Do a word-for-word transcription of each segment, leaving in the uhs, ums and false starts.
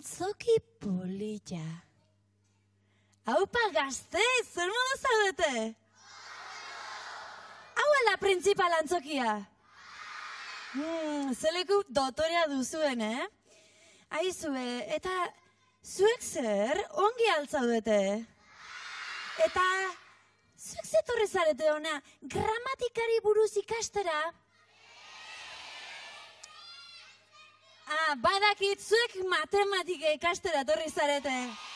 Antzoki polita. Haupa gazteiz, zer modu zaudete? Hau ala printzipal antzokia? Hmm, zeleku dotorea duzuen, eh? Aizue, eta zuek zer ongi altzaudete? Eta zuek zetorri zarete ona gramatikari buruz ikastera? Ah, badakit zuek matematika ikastera torri zarete.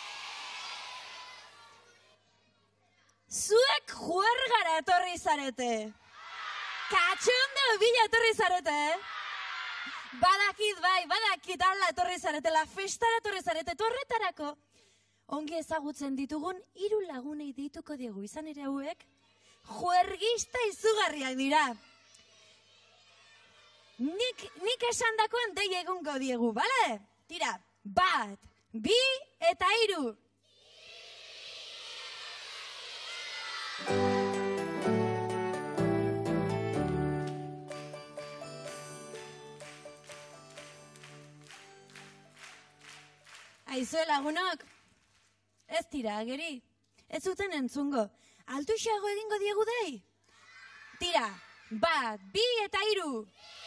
Zuek juergara torri zarete. Katxondo bila torri zarete. Badakit bai, badakit ala torri zaretela, festara torri zarete, torretarako. Ongi ezagutzen ditugun hiru lagunei dituko diegu, izan ere hauek juergista izugarriak dira. Nik, nik esan dakoen dei egungo diegu, bale? Tira, bat, bi eta hiru. Aizue lagunok, ez tira, ageri, ez zuten entzungo. Altuxeago egingo diegu dei? Tira, bat, bi eta hiru.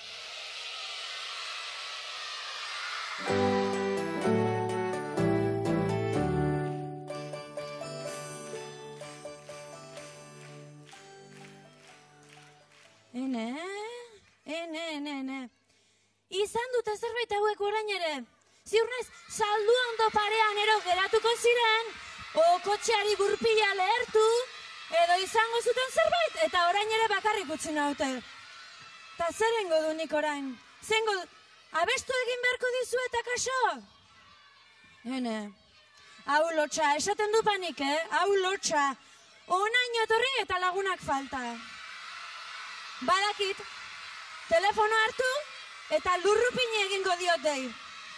Ene, ene, ene, ene. Izan dute zerbait hauek orain ere. Ziur naiz, saldu ondo parean ero geratuko ziren, o kotxeari gurpila lehertu, edo izango zuten zerbait, eta orain ere bakarrik utzi naute. Ta zer engo du nik orain? Zengo du, abestu egin beharko dizu eta kaso? Hene, hau lotxa, esaten du panik, eh? Hau lotxa, onain etorri eta lagunak falta. Badakit, telefono hartu eta lurrupini egingo diotei.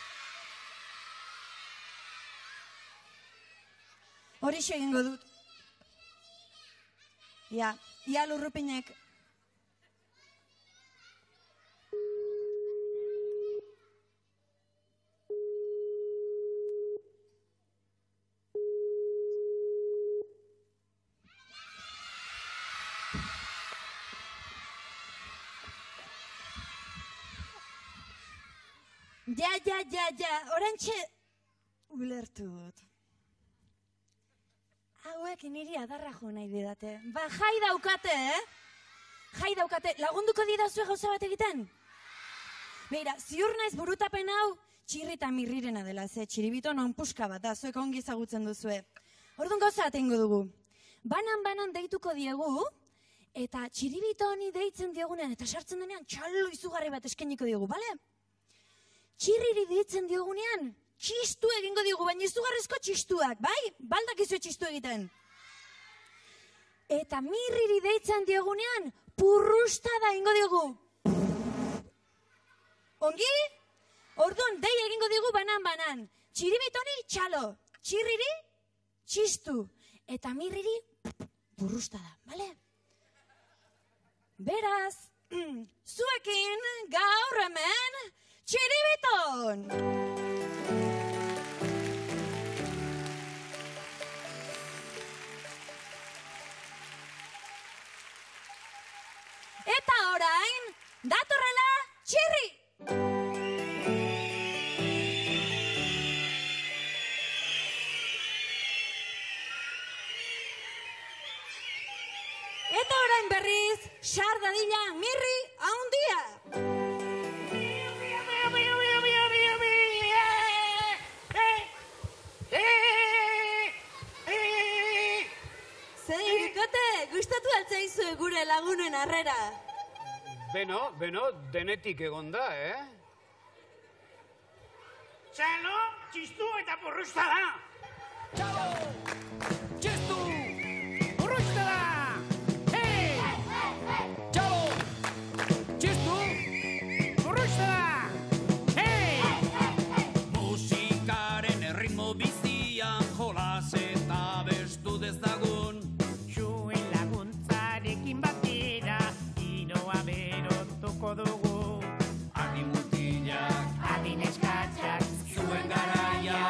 Horixe egingo dut. Ja, ia lurrupinek. Ja, ja, ja, ja, orantxe ulertut. Hauek niri adarra jo nahi didate. Ba, jai daukate, eh? Jai daukate. Lagunduko didazue gauza bat egiten? Beira, ziur naiz burutapen hau txirri eta mirrirena dela, ze txiribito non puska bat, da, zuek ongi ezagutzen duzue. Orduan gauza bat egingo dugu. Banan-banan deituko diegu, eta txiribito honi deitzen diogunean, eta sartzen denean txalo izugarri bat eskeniko diogu, bale? Txirriri deitzen diogunean, txistu egingo diogu, baina izugarrizko txistuak, bai? Baldak izue txistu egiten. Eta mirriri deitzen diogunean, purrustada egingo diogu. Ongi? Orduan, dei egingo diogu banan-banan. Txiribitoni txalo, txirriri txistu, eta mirriri purrustada, bale? Beraz, zuekin gaur hemen txiribiton! Eta orain, datorrela txirri! Eta orain berriz, sar dadila mirri haundia! Gustatu altzaizu gure lagunen harrera? Beno, beno, denetik egon da, eh? Txalo, txistu eta purrustada! Txalo, txistu, purrustada! Hei! Txalo, txistu, purrustada! Hei! Musikaren erritmo bizian jolas eta bestu dezagun. Dugu. Adi mutilak, adi neskatzak, zuen garaia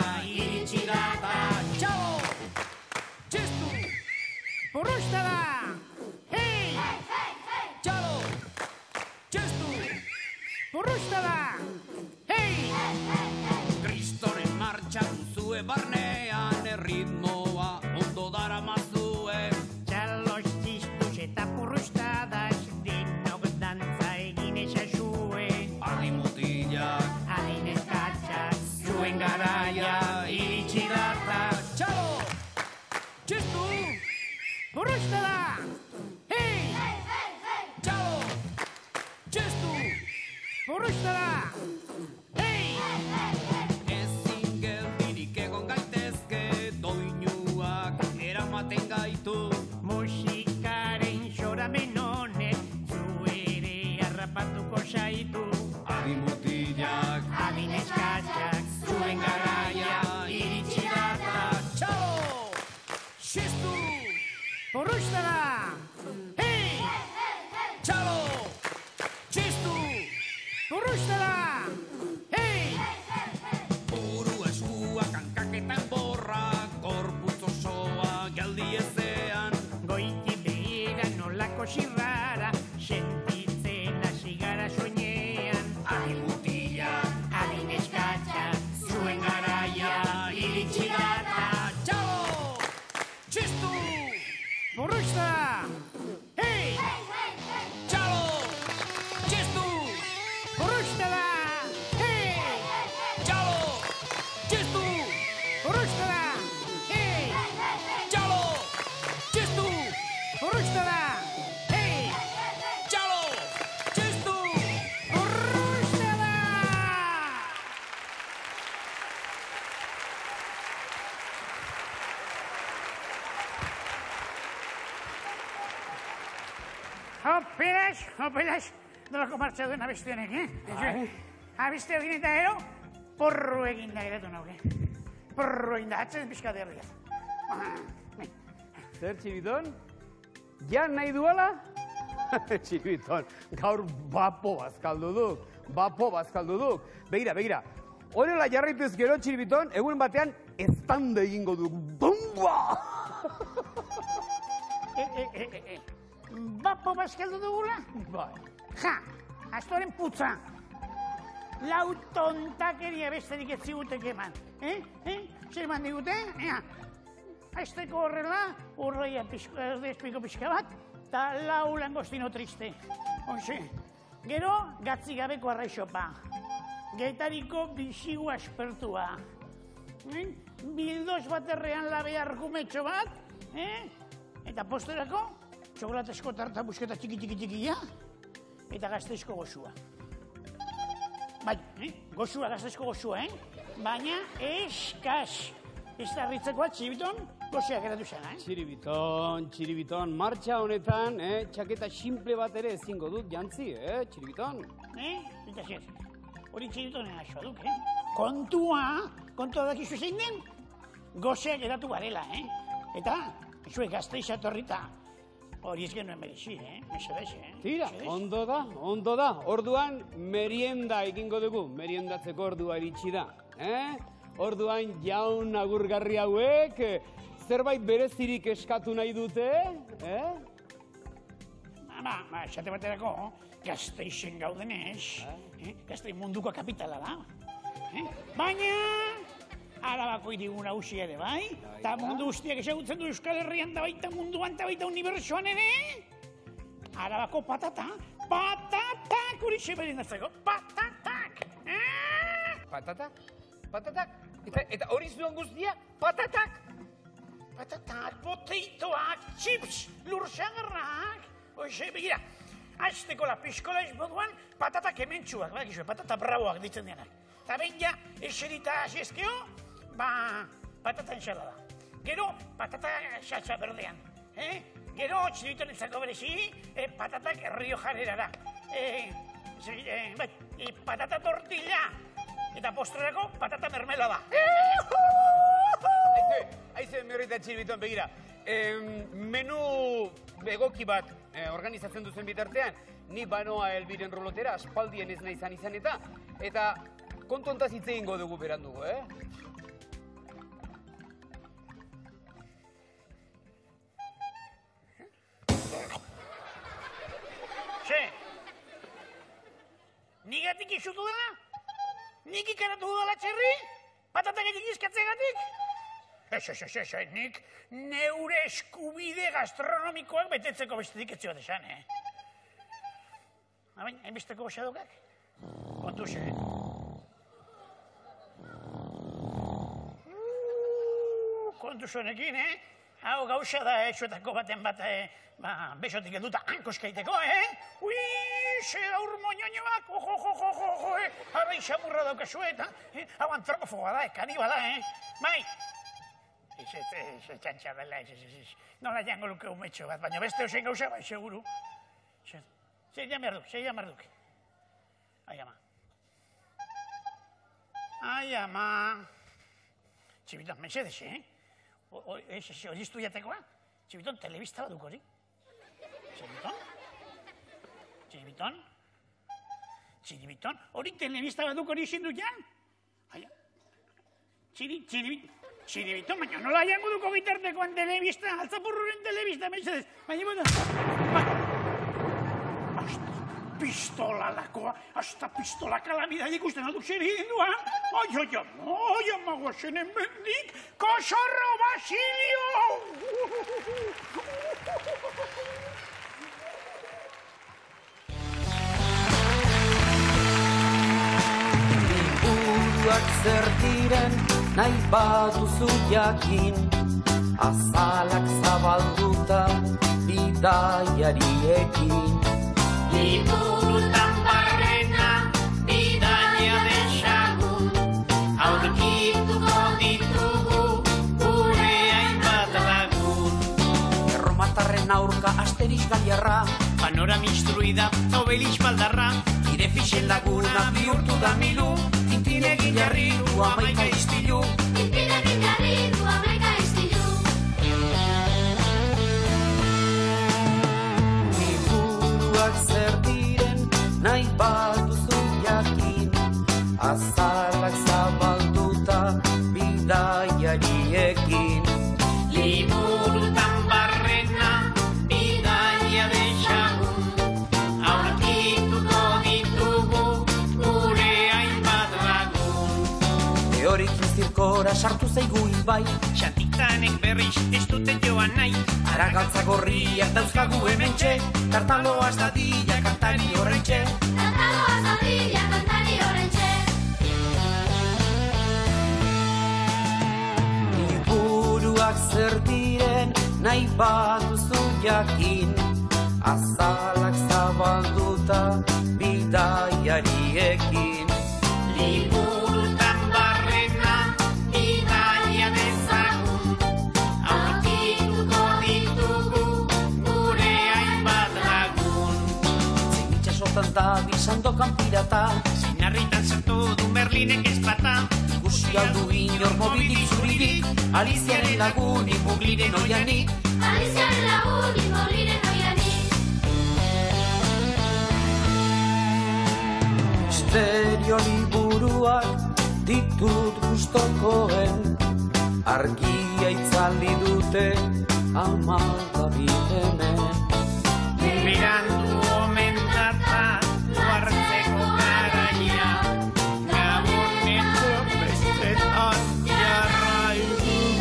Hei! Txalo! Txestu! Purrusta da! Hei! Kristoren martxa duzue barnean, erritmoa ondo dara mazue. Txalos txistuz eta purrustadas, dinok dantza egin esasue. Adi mutilak, Adin eskatxak, zuen garaia iritsi data. Txalo! Txestu! purrusta da! Hei! Txalo! Txestu! Purrusta da! Hei! Ezin geldirik egon gaitezke, doinuak eramaten gaitu. Musikaren xoramen honek, zu ere harrapatuko zaitu. Adi mutilak, Adin eskatxak, zuen garaia iritsi data. Txalo! Txestu! purrusta da! Hei! Txalo! Txestu! Purrusta da! Hei! Buru eskuak hankaketan borra, gorputz osoa geldi ezean. Goiti behera nolako zirrara, sentitzen hasi gara soinean. Adi mutilak, Adin eskatxak, zuen garaia iritsi data. Txalo! Txestu! purrusta da! Hei! Txalo! Txestu! Purrusta da! Hei! Txalo! Txestu! Purrusta da! Hei! Txalo! Txestu! Purrusta da! Hei! Txalo! Txestu! Purrusta da! Operas, operas, dolako martxa duen abesti honek, eh? Abesti egin eta gero, porru egin da geratu nauke. Porru egin da, atzen pixka derriaz. Zer, Txibiton? Jan nahi duela? Txibiton, gaur bapo bazkaldu duk. Bapo bazkaldu duk. Begira, begira. Horrela jarraituz gero, Txibiton, egun batean eztanda egingo duk. Bumba! E, e, e, e, e. Bapo bazkaldu dugula? Bai. Ja, astoren putza. Lau tontakeria besterik ez zigutek eman. Eh? Eh? Zer eman digute? Ea, azteko horrela, urroia erdezpiko pixka bat, eta lau langostino triste. Onxe, gero, gatzi gabeko arraixopa. Getariko bizigu aspertua. Eh? Bildoz baterrean labe argumetxo bat, eh? Eta posterako, txokolatesko tarta busketa txiki txiki txikia, eta gazteizko goxua. Bai, eh? goxua, gazteizko goxua, eh? Baina eskas. Ez da ritzekoa, Txibiton, goxeak eratu zen, eh? Txiribiton, Txiribiton, martxa honetan, eh, txaketa simple bat ere ezingo dut jantzi, eh, Txiribiton? Eh? Eta zer, hori Txibitonen asua duk, eh? Kontua, kontua dakizu zein den, goxeak eratu garela, eh? Eta, zue gazteiz atorrita, hori ez genuen merezi, eh? Mesedez, eh? Tira, Mesedez. ondo da, ondo da. Orduan, merienda egingo dugu. Meriendatzeko ordua iritsi da. Eh? Orduan, jaun agurgarri hauek, eh, zerbait berezirik eskatu nahi dute, eh? Ba, ba, esate baterako, gazteizen gaudenez, eh? Gazteiz munduko kapitala da. Eh? Baina, Arabako hirigun nagusi ere, bai? Eta mundu guztiak ezagutzen du Euskal Herrian da baita munduan da baita unibertsuan ere? Arabako patata, patatak horixe berindatzeko, patatak! Eh? Patatak? Patatak? Eta, eta hori zuen guztia? Patatak? Patatak, poteitoak, chips, lursagarrak. Oixe, begira, azteko la piskola ez moduan patatak hementsuak, bakizue, patata bravoak ditzen denak. Eta behin ja, eserita asiezkeo, ba, patata ensalada. Gero, patata salsa berdean. Eh? Gero, txiriton entzako berezi, eh, patatak Rio Jarrera da. Eh, eh, bai, eh, patata tortilla. Eta postrerako, patata mermelada. Aize, aize, miorrita Txiribiton, begira. Eh, menu egoki bat eh, organizatzen duzen bitartean, ni banoa Elbiren rolotera, aspaldien ez nahi izan izan eta, eta kontontaz hitz egingo dugu berandugu, eh? gaixutu dela? Nik ikaratu dudala txerri? Patata gehiagik izkatzegatik? Ez, ez, ez, ez, nik neure eskubide gastronomikoak betetzeko bestetik ez zioat esan, eh? Hain, hainbesteko xadokak? Kontu xe, eh? Kontu zonekin, eh? Hau gauza da, eh, zuetako baten bat, eh, ba, besotik eduta hankoskaiteko, eh? Ui, ze aur moñoñoak, ojo, ojo, ojo, ojo, eh? Arra isamurra daukazue, eta, eh? Hau antropofoba da, eh? Kanibala, eh? Bai! Ez, ez, ez, ez, txantxarrela, ez, ez, ez, nola jango luke umetxo bat, baina beste osein gauza, bai, seguru. Zer jan behar duk, zer jan behar duk. Ai, ama. Ai, ama. Txibiton, mesedez, eh? Hori iztu jatekoa? Txibiton, telebista baduk hori? Txibiton? Txibiton? Txibiton? Hori telebista baduk hori izin duk jan? Ai, txiri, txiribiton. Txiribiton, baina nola jango duko bitartekoan telebista, altzapurruren telebista, mesedez. Baina, baina, hasta pistola lakoa, hasta pistola kalamida ikusten alduk zer egin duan. Ai, ai, ai, ai, amagoa zenen bendik, Kosorro Basilio! Liburuak zer diren nahi baduzu jakin, azalak zabalduta bidaiariekin. Liburutan barrena bidaia desagun, aurkituko ditugu gure hainbat lagun. Erromatarren aurka Asterix Galiarra, Panorama instruida, Obelix baldarra, nire fixen laguna bihurtu da milu, Tintinegin jarri du amaika iztilu. Tintinegin jarri du amaika iztilu. Liburuak zer diren nahi baduzu jakin, azalak zabalduta bidaiariekin. liburutan barrena bidaia desagun, aurkituko ditugu gure hainbat lagun. Teorikin zirkora sartu zaigu ibai, Xantikanek berriz ez dute joan nahi, aragaltza gorriak dauzkagu hementxe, tartaloaz dadila kantari horrentxe. Tartaloaz dadila kantari horrentxe. Liburuak zer diren nahi baduzu jakin, azalak zabalduta bidaiariekin. liburutan barrena bidaia dezagun, aurkituko ditugu gure hainbat lagun. Itxasotan da bizandokan pirata, Zinarritan sartu du Merlinek ezpata, ikusi aldu inor mobilik zuririk, Aliziaren lagunik mugliren oianik. Aliziaren lagunik mugliren oianik. Misterio liburuak ditut gustokoen, argia itzali dute amalgabi hemen. Mirandu omen data duartzeko garaia, gaboneko bestetan jarraitu.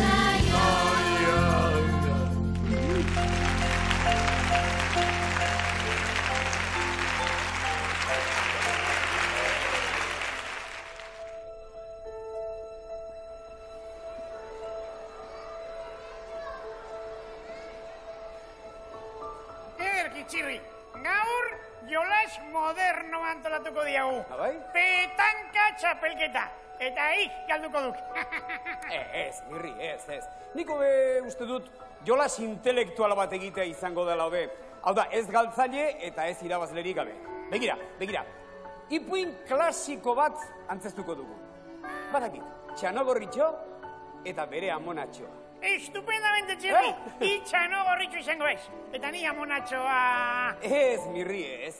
Ederki txirri, gaur jolas moderno antolatuko diagu. Abai? Petanka txapelketa, eta ik galduko duk. Ez, mirri, ez, ez. Niko be uste dut jolas intelektuala bat egitea izango dela hobe. Hau da, ez galtzaile eta ez irabazlerik gabe. Begira, begira. Ipuin klasiko bat antzeztuko dugu. Badakit, Txanogorritxo eta bere amonatxoa. Estupendamente, txirri. Eh? Itxano gorritxo izango ez. Eta ni amonatxoa... Ez, mirri, ez.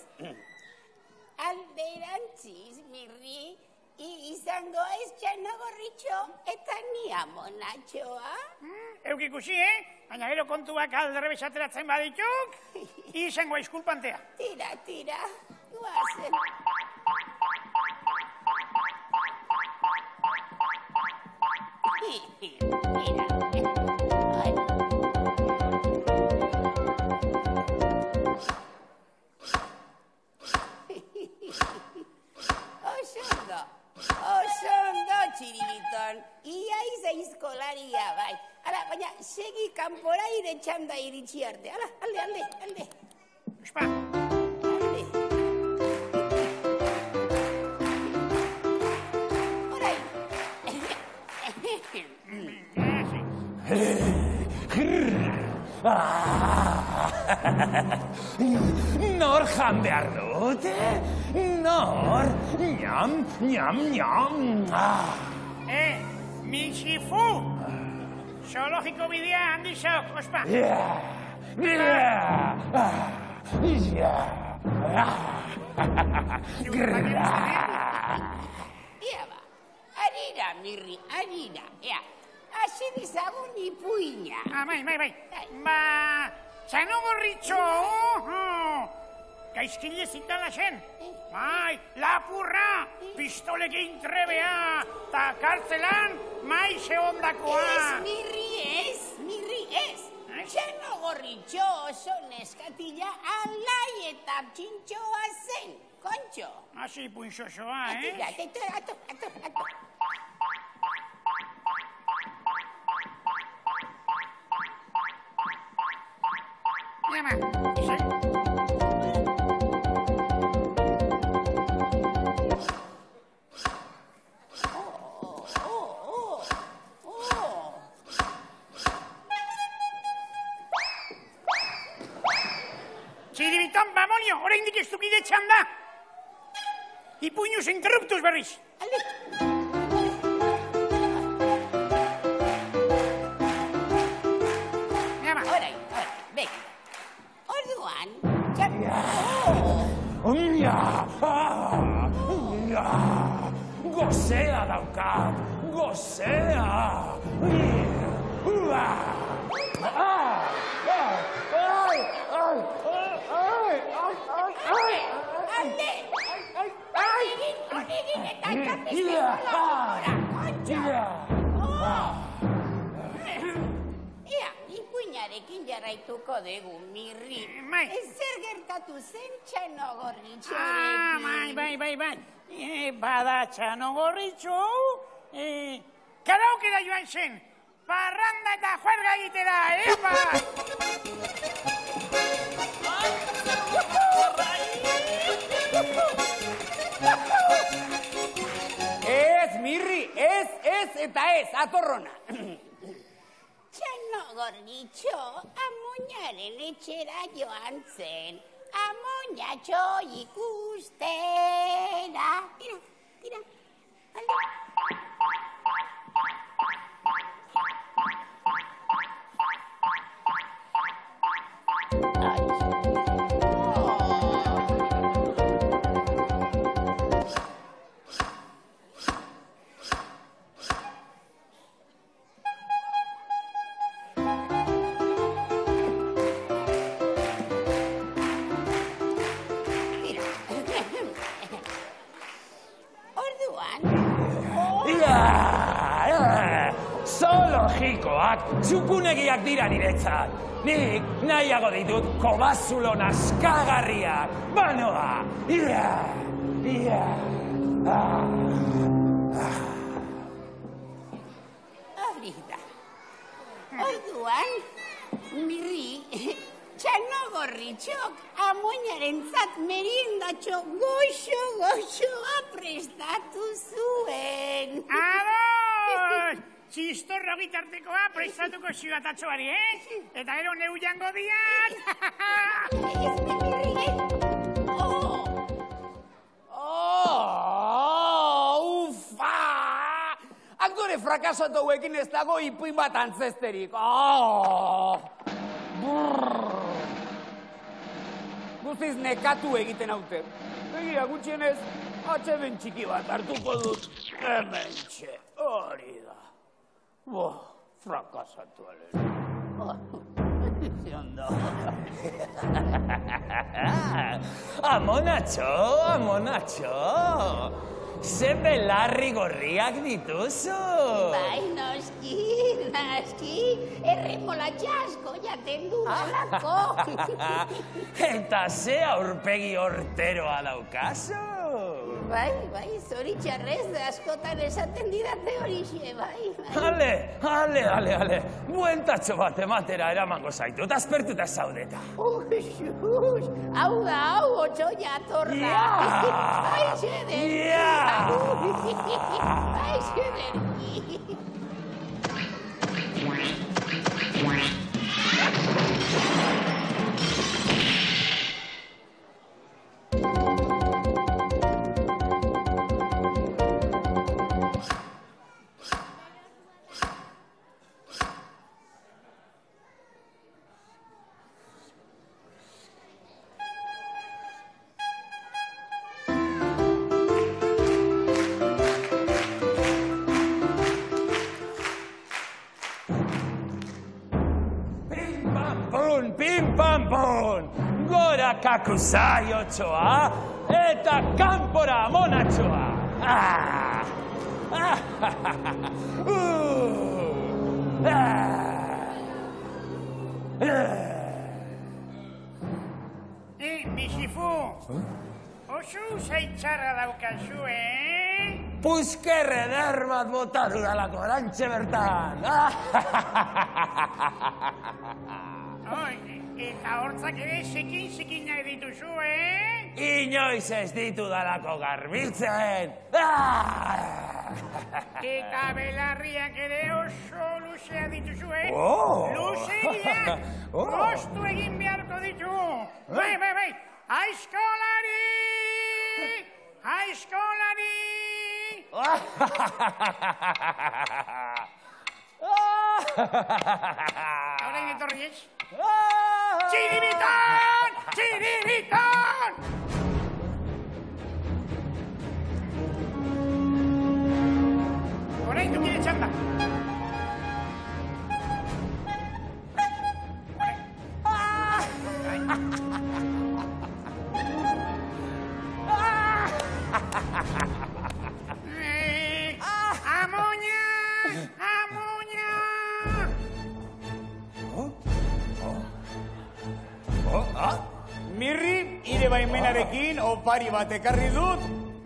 Alderantziz, mirri, izango ez Txanogorritxo eta ni amonatxoa. Euk ikusi, eh? Baina gero kontuak alderrebes ateratzen badituk, izango ez kulpantea. Tira, tira, guazen. Mira. Ai. Oso ondo, oso ondo, txiribiton. Ia izaizkolaria, bai. Hala, baina, segi kanpora ire txanda iritsi arte. Hala, alde, alde, alde. Ospa. Alde. Orain. Nor jan behar dut? Nor? Ñam, ñam, ñam. Eh, Mixifu! Zoologiko bidea handi zauk, ospa. Ia ba, arira, mirri, arira. Ea, hasi dizagun ipuina. Ah, bai, bai, bai. Ba, txanogorritxo, gaizkile zitala zen. Bai, lapurra, pistolekin trebea, ta kartzelan, maize ondakoa. Ez, mirri, ez, mirri, ez. Txanogorritxo oso neskatila alai eta txintxoa zen, kontxo. Hasi punxosoa, eh? Atira, atira, ato, ato, ato. Llama, sí. Txiribiton, bamonio, oraindik ez dukide txanda. Ipuinuz interruptuz berriz. Alde. Llama. Orain, orain, bek. Orduan, txan... Unia! Unia! Gozea daukat! Gozea! Ua! Ah! Alde! Honegin, honegin eta elkarpizte kolabora, kontxo! Ea, ipuinarekin jarraituko dugu, mirri. Bai. Zer gertatu zen txanogorritxorekin? Ah, bai, bai, bai, bai. Eh, bada txanogorritxo, eh, karaokera joan zen. Parranda eta juerga egitera, epa! Ez, mirri, ez, ez eta ez, atorrona. Txanogorritxo amoñaren etxera joan zen. Amoñatxo ikustera. Tira, tira, alde. Zoologikoak txukunegiak dira niretzat. Nik nahiago ditut kobazulo naskagarriak. Banoa! Ia! Ia! Hori da. Orduan, mirri, txanogorritxok amoñarentzat meriendatxo goxo-goxoa prestatu zuen. Ados! Txistorro gitartekoa prestatuko zigatatxoari, eh? Eta gero neu jango diat! Ez mirri, eh? Oh! Oh, ufa! Aktore frakasatu hauekin ez dago ipuin bat antzesterik. Oh! Brrr. Guztiz nekatu egiten haute. Begira, gutxienez, atxeben txiki bat hartuko dut. Hementxe, hori da. Boh, frakasatu alen. Zondo. Amonatxo, amonatxo. ze belarri gorriak dituzu. Bai, noski, noski, erremolatxa asko jaten du dalako. Eta ze aurpegi horteroa daukazu. Bai, bai, zoritxarrez, askotan esaten didate horixe, bai. Ale, ale, ale, ale, buentatxo bat ematera eramango zaitu, eta aspertuta zaudeta. Uxux, hau da, hau, otxoia atorra. Aixe derki. Aixe derki. Pim-pam-pum, gora kakuzai otsoa, eta kanpora monatxoa. Ah! Ah! Uh! Ah! Eh, Bizifu, oso zaitxarra daukazu, eh? Puzkerre der bat bota dudalako, orantxe bertan. Oi, eta hortzak ere zikin-zikinak dituzu, eh? Inoiz ez ditudalako garbitzen. Eta belarriak ere oso luzea dituzu, eh? Oh! Luzeia, Oh! moztu egin beharko ditu. Bai, bai, bai, aizkolari! Aizkolari! Horain etorri ez? Txiribitan! Txiribitan! Horain dut nire txanda. Amoña! Amoña! Mirri, ire baimenarekin opari bat ekarri dut.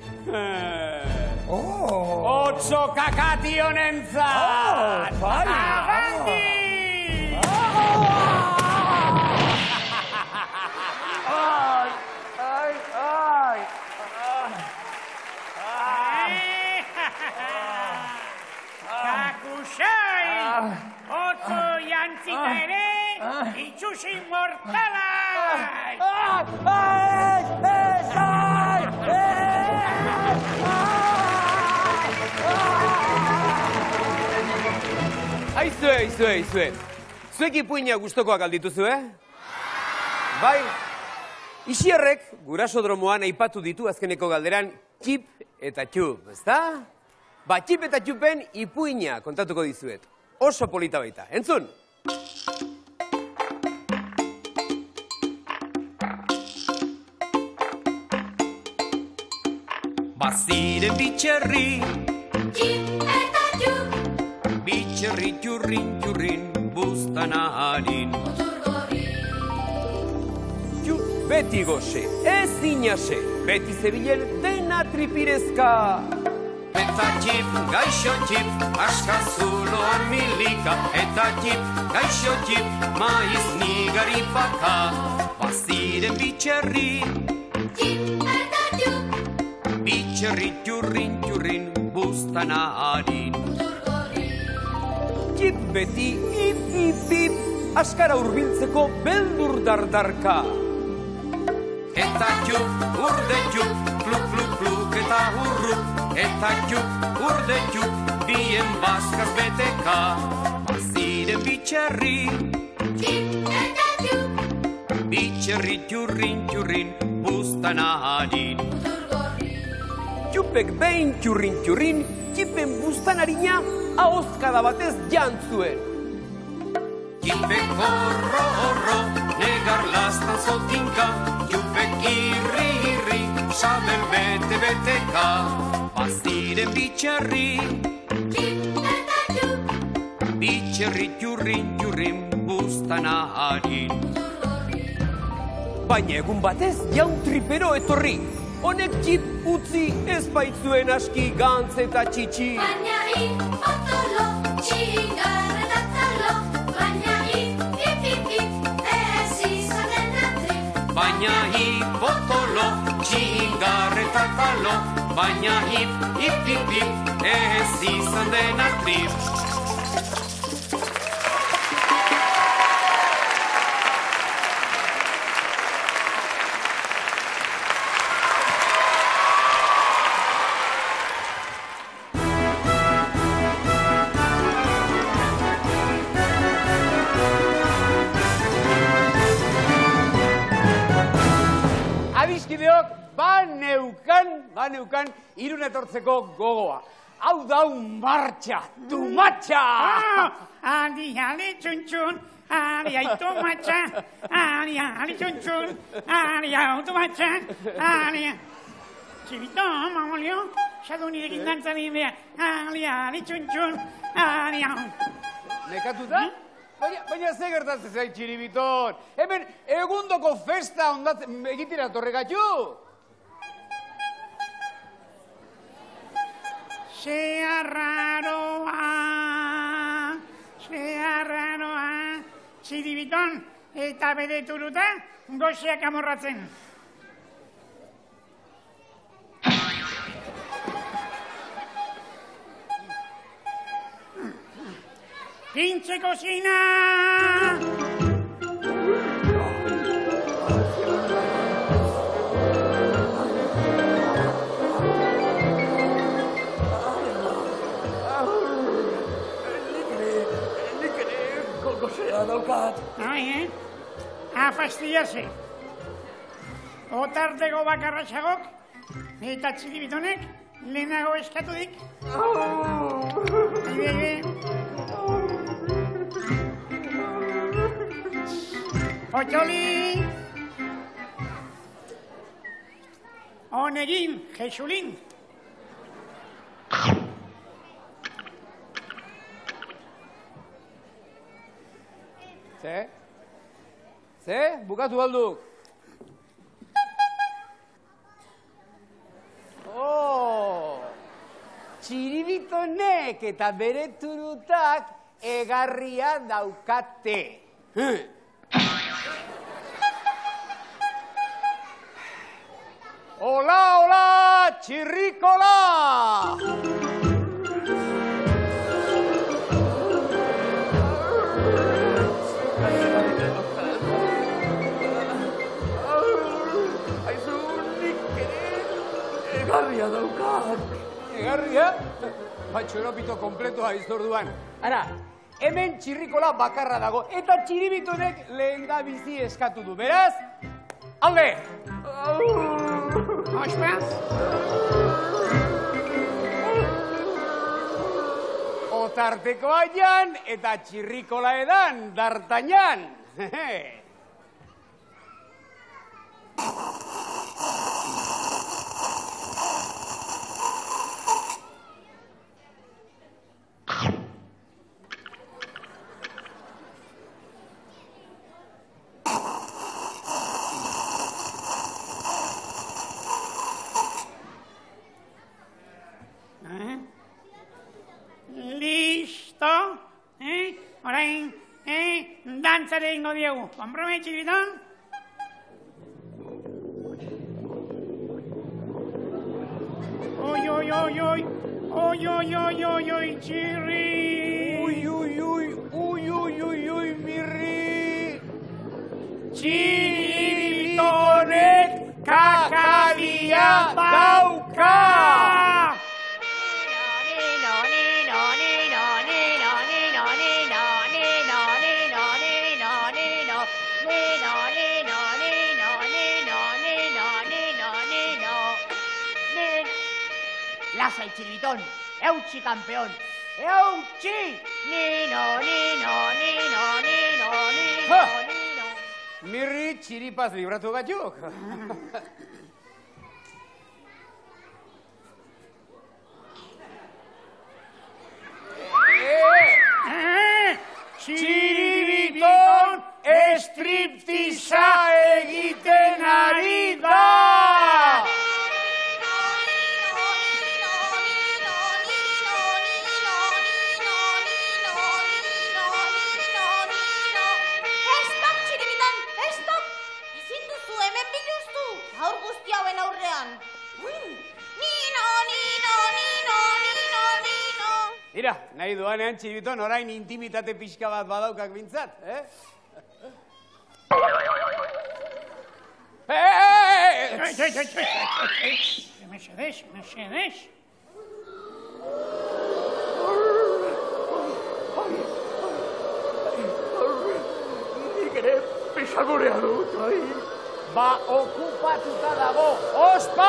Otso kakati honentzat! Abandi! Ai, ai, ai! Kakusai! Otso jantzita ere, itxusi mortala! Aizue, aizue, aizue. Zuek ipuina gustokoak aldituzu, eh? Bai, Isierrek gurasodromoan aipatu ditu azkeneko galderan txip eta txup, ezta? Ba, txip eta txupen ipuina kontatuko dizuet. Oso polita baita. Entzun! Baziren bitxerri, Txip eta txup, bitxerri txurrin txurrin buztana harin. mutur gorri. Txup beti goxe, ez inase, beti zebilen dena tripirezka. Eta txip, gaixo txip, askazuloan milika. Eta txip, gaixo txip, maiz nigaripaka. Baziren bitxerri, Txip eta txup, bitxerri txurrin txurrin buztana harin. mutur gorri. Txip beti ip ip ip, askara hurbiltzeko beldur dardarka. Eta txup, urde txup, pluk pluk pluk eta hurrup. Eta txup, urde txup, bien bazkaz beteka. Baziren bitxerri, Txip eta txup, bitxerri txurrin txurrin buztana harin. mutur gorri. Txupek behin txurrin txurrin, txipen buztan harina ahozkada batez jantzuen. Txipek horro horro, negar lastan zotinka. Txupek irri irri, sabel bete beteka. ziren bitxerri, Txip eta txup, bitxerri txurrin txurrin buztana harin. mutur gorri. Baina egun batez jaun tripero etorri, honek txip utzi ez baitzuen aski gantz eta txitsi. Baina hip, potolo, txingar eta talo, baina hip, hip, hip, hip, ez izan dena trip. Baina hip potolo, txingar eta talo, baina hip, hip, hip, hip, ez izan dena trip. Adiskideok, baneukan, baneukan, irun etortzeko gogoa. Hau daun martxa, tumatxa! Ah, ali, ali, txuntxun, ali, aitu matxa, ali, ali, txuntxun, ali, autu matxa, ali... Txibito, mamolio, xadu nirekin dantzari idea, ali, ali, txuntxun, ali, au... Nekatuta? Baina, baina ze gertatzen zait txiribiton? Hemen egundoko festa ondatzen egitera torrekatxu? Sea raroa, sea raroa, txiribiton eta bere turuta goxeak amorratzen. Pintxe kozina! Gozea daukat. Ai, eh? A fastidiarse. Otarteko bakarratxagok eta txiribitonek lehenago eskatudik. Ide, ide. Potxoli! Honegin, jesulin. Ze? Ze? Bukatu balduk? Oh! Txiribitonek eta bere turutak egarria daukate. Hola, hola, txirrikola! Aizu, nik ere egarria daukat. Egarria? Batxoropito kompleto aizorduan. Ara, hemen txirrikola bakarra dago, eta txiribitonek lehen da bizi eskatu du. Beraz, alde! Ospa? Otartekoa jan eta txirrikola edan, dartainan. Listo? Eh? Orain, eh? Dantzare ingo diegu. Konprome, txiribiton? Oi, oi, oi, oi. Oi, oi, oi, oi, oi, txirri. Ui, ui, ui, ui, ui, ui, ui, mirri. Txiribitonek kakadia dauka! Lasai, txiribitón, eutxi, campeón, eutxi! Nino, nino, nino, nino, nino, nino. Mirri txiripaz libratu gatzuk. Striptiza egiten ari da! Stop, txiribitan, stop! Ezin duzu hemen biluztu, haur guzti hauen aurrean. Nino, nino, nino, nino, nino. Mira, nahi duanean txiribiton orain intimitate pixka bat badaukak bintzat, eh? Mesedez, mesedez. Nik ere pesagorea dut, ai. Ba, okupatuta dago, ospa!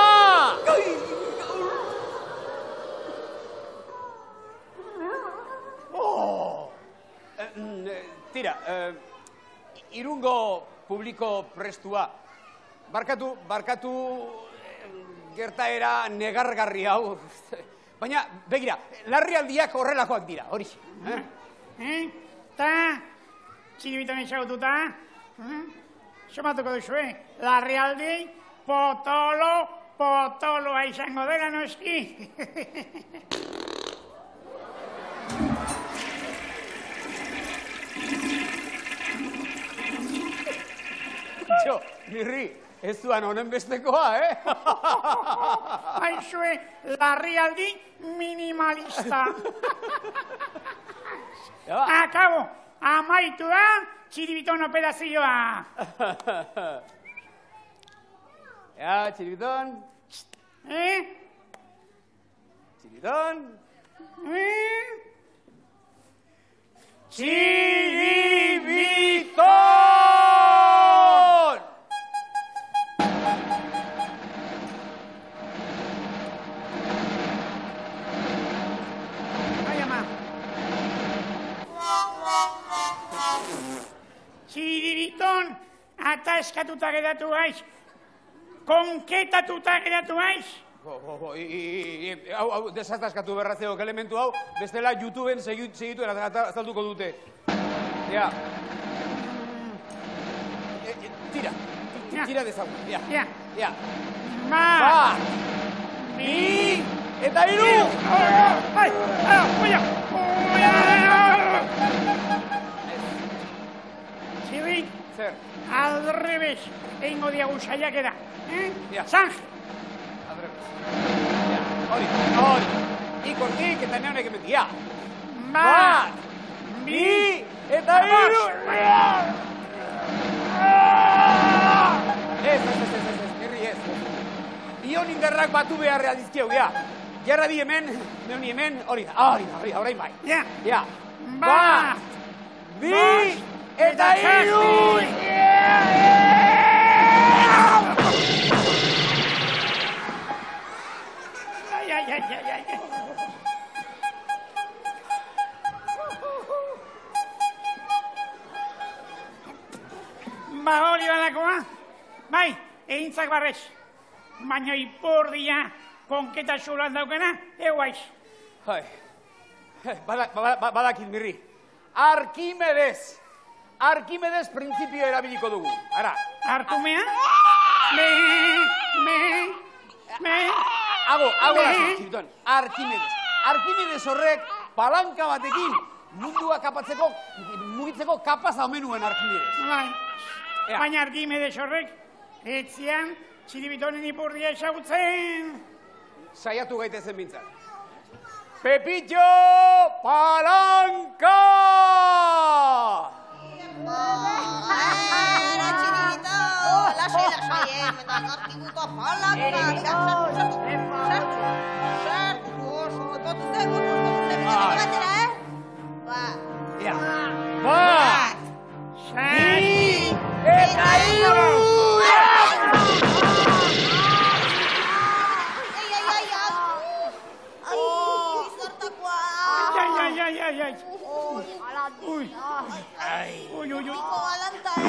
Oh! Eh, mm, eh, tira, eh, irungo publiko prestua. Barkatu, barkatu eh, gertaera negargarri hau. Baina, begira, larrialdiak horrelakoak dira, hori. Eh? Eh? Ta, txiribitan ezagututa, eh? Somatuko duzue, larrialdi, potolo, potoloa izango dela noski. Jo, Mirri, ez duan honen bestekoa, eh? Haizue, larrialdi minimalista. Akabo, amaitu da, txiribiton operazioa. Ja, txiribiton. Eh? Txiribiton. Eh? Txiribiton! Txiribiton, ataskatuta geratu gaiz. Konketatuta geratu gaiz. Hau, hau, desataskatu berratzeko elementu hau, bestela YouTubeen segitu azalduko dute. Ja. Tira, tira dezagun, ja. Ja. Ja. Bat, bi, eta hiru! Ai, ai, oia, oia, Txirri, Zer? aldrebes, egingo diagu saiakera. Eh? Ja. Zanj! Aldrebes. Ja, hori, hori. Ikortik eta neonek emetik, ja. Bat, bi, eta hiru! Ez, ez, ez, ez, ez, herri ez. Ion indarrak batu beharrea dizkieu, ja. Jarra di hemen, neoni hemen, hori da, hori da, hori da, orain bai. Ja. Ja. Bat, bi, eta hiru! Ai, ai, ai, ai, ai. Ba, hori balakoa. Bai, egintzak barrez. Baina ipurdia konketa zulan daukena, eguaiz. Hai. Bada- bada- Badakit, Mirri. Arkimedes. Arkimedes printzipio erabiliko dugu. Ara. Arkumea? Me, me, me. Hago, hago Me. lazo, txiriton. Arkimedes. Arkimedes horrek palanka batekin mundua kapatzeko, mugitzeko kapaz omenuen Arkimedes. Bai. Ea. Baina Arkimedes horrek, etzian, txiribitonen ipurdia ezagutzen. Saiatu gaitezen bintzat. Pepillo Palanka! Ara, txiribito, lasai, lasai, eh, mendakakiguko palanka. Mira, sartu, sartu, sartu, sartu, oso, mototu zen, mototu zen, mototu batera, eh? Ba, Ja. Bat! Bi! Eta hiru! ai, ai, ai, ai, izartakoa. Ai, ai, ai, ai, ai. Ui, galanta. Ui, ui, ui, ui. Niko galanta, eh?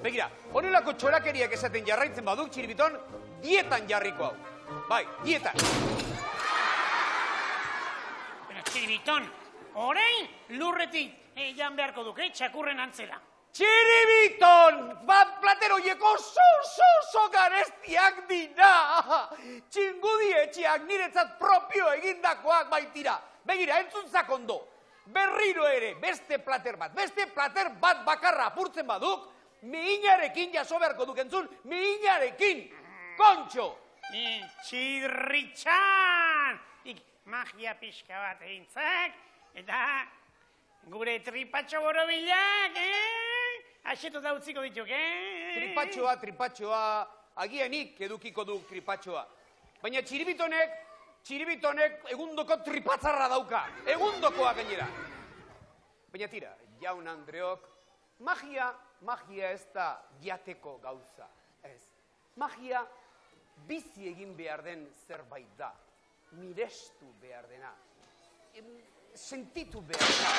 begira, honelako txorakeriak esaten jarraitzen baduk, txiribiton, dietan jarriko hau. Bai, dietan. Baina, txiribiton, orain lurretik eh, jan beharko duk, eh, txakurren antzera. Txiribiton! Bat platero hieko oso-oso garestiak dira! Txingudietxeak niretzat propio egindakoak baitira. Begira, entzuntzak ondo. Berriro ere, beste plater bat, beste plater bat bakarra apurtzen baduk, mihinarekin jaso beharko duk entzun, mihinarekin! Kontxo! I, txirritxan! Ik, magia pixka bat egintzak, eta gure tripatxo borobilak, eh? Aixetu da utziko dituk, eh? Tripatxoa, tripatxoa, agianik edukiko du tripatxoa. Baina txiribitonek, txiribitonek egundoko tripatzarra dauka. Egundokoa gainera. Baina tira, jaun Andreok, magia, magia ez da jateko gauza. Ez. Magia bizi egin behar den zerbait da. Mirestu behar dena. Sentitu behar da.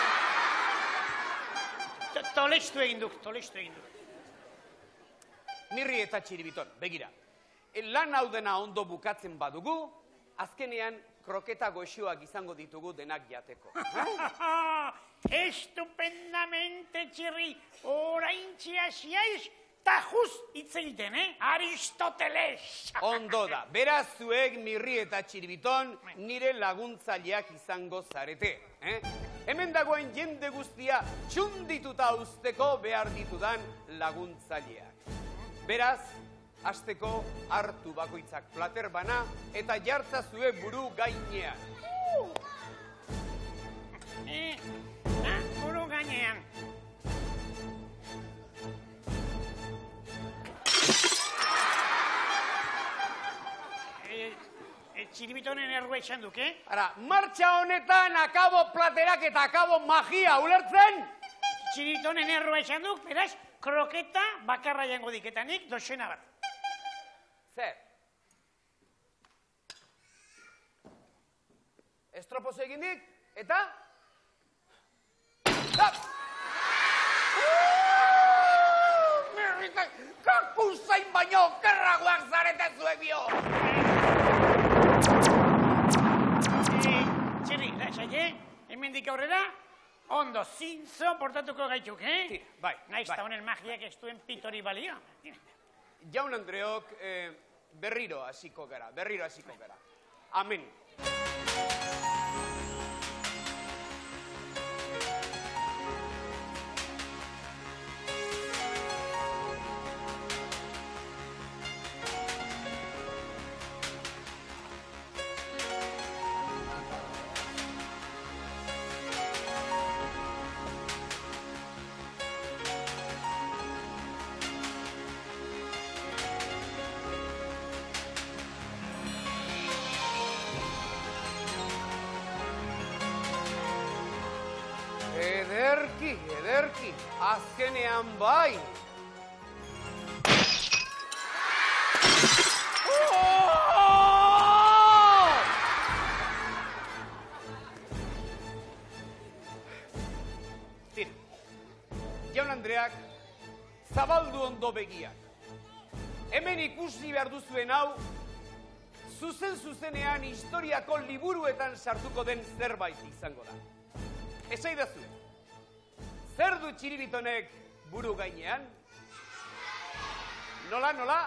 Tolestu egin duk, tolestu egin duk. Mirri eta txiribiton, begira. Lan hau dena ondo bukatzen badugu, azkenean kroketa goxoak izango ditugu denak jateko. Estupendamente, txirri. Oraintxe hasiaiz, ta just hitz egiten, eh? Aristoteles! Ondo da, beraz zuek Mirri eta txiribiton nire laguntzaileak izango zarete. Eh? Hemen dagoen jende guztia txundituta usteko behar ditudan laguntzaileak. Beraz, hasteko hartu bakoitzak plater bana eta jartza zue buru gainean. Eh, ah, buru gainean. Txiribitonen errua izan duk, eh? Ara, martxa honetan akabo platerak eta akabo magia, ulertzen? Txiribitonen errua izan duk, beraz, kroketa bakarra jango diketanik dozena bat. Zer? Estropozo egin dik, eta? Zap! Mirritak, kakuzain baino, kerragoak zarete zuek bio! Txirri, lasai, eh? Hemendik aurrera, ondo, zintzo portatuko gaituk, eh? Tira, bai, Naiz bai. ta honen magiak ez duen pitori balio. Jaun Andreok, eh, berriro hasiko gara, berriro hasiko gara. Amen. Ederki, ederki, azkenean bai. Tira, jaun Andreak, zabaldu ondo begiak. Hemen ikusi behar duzuen hau, zuzen-zuzenean historiako liburuetan sartuko den zerbait izango da. Esaidazu, zer du txiribitonek buru gainean? Nola, nola?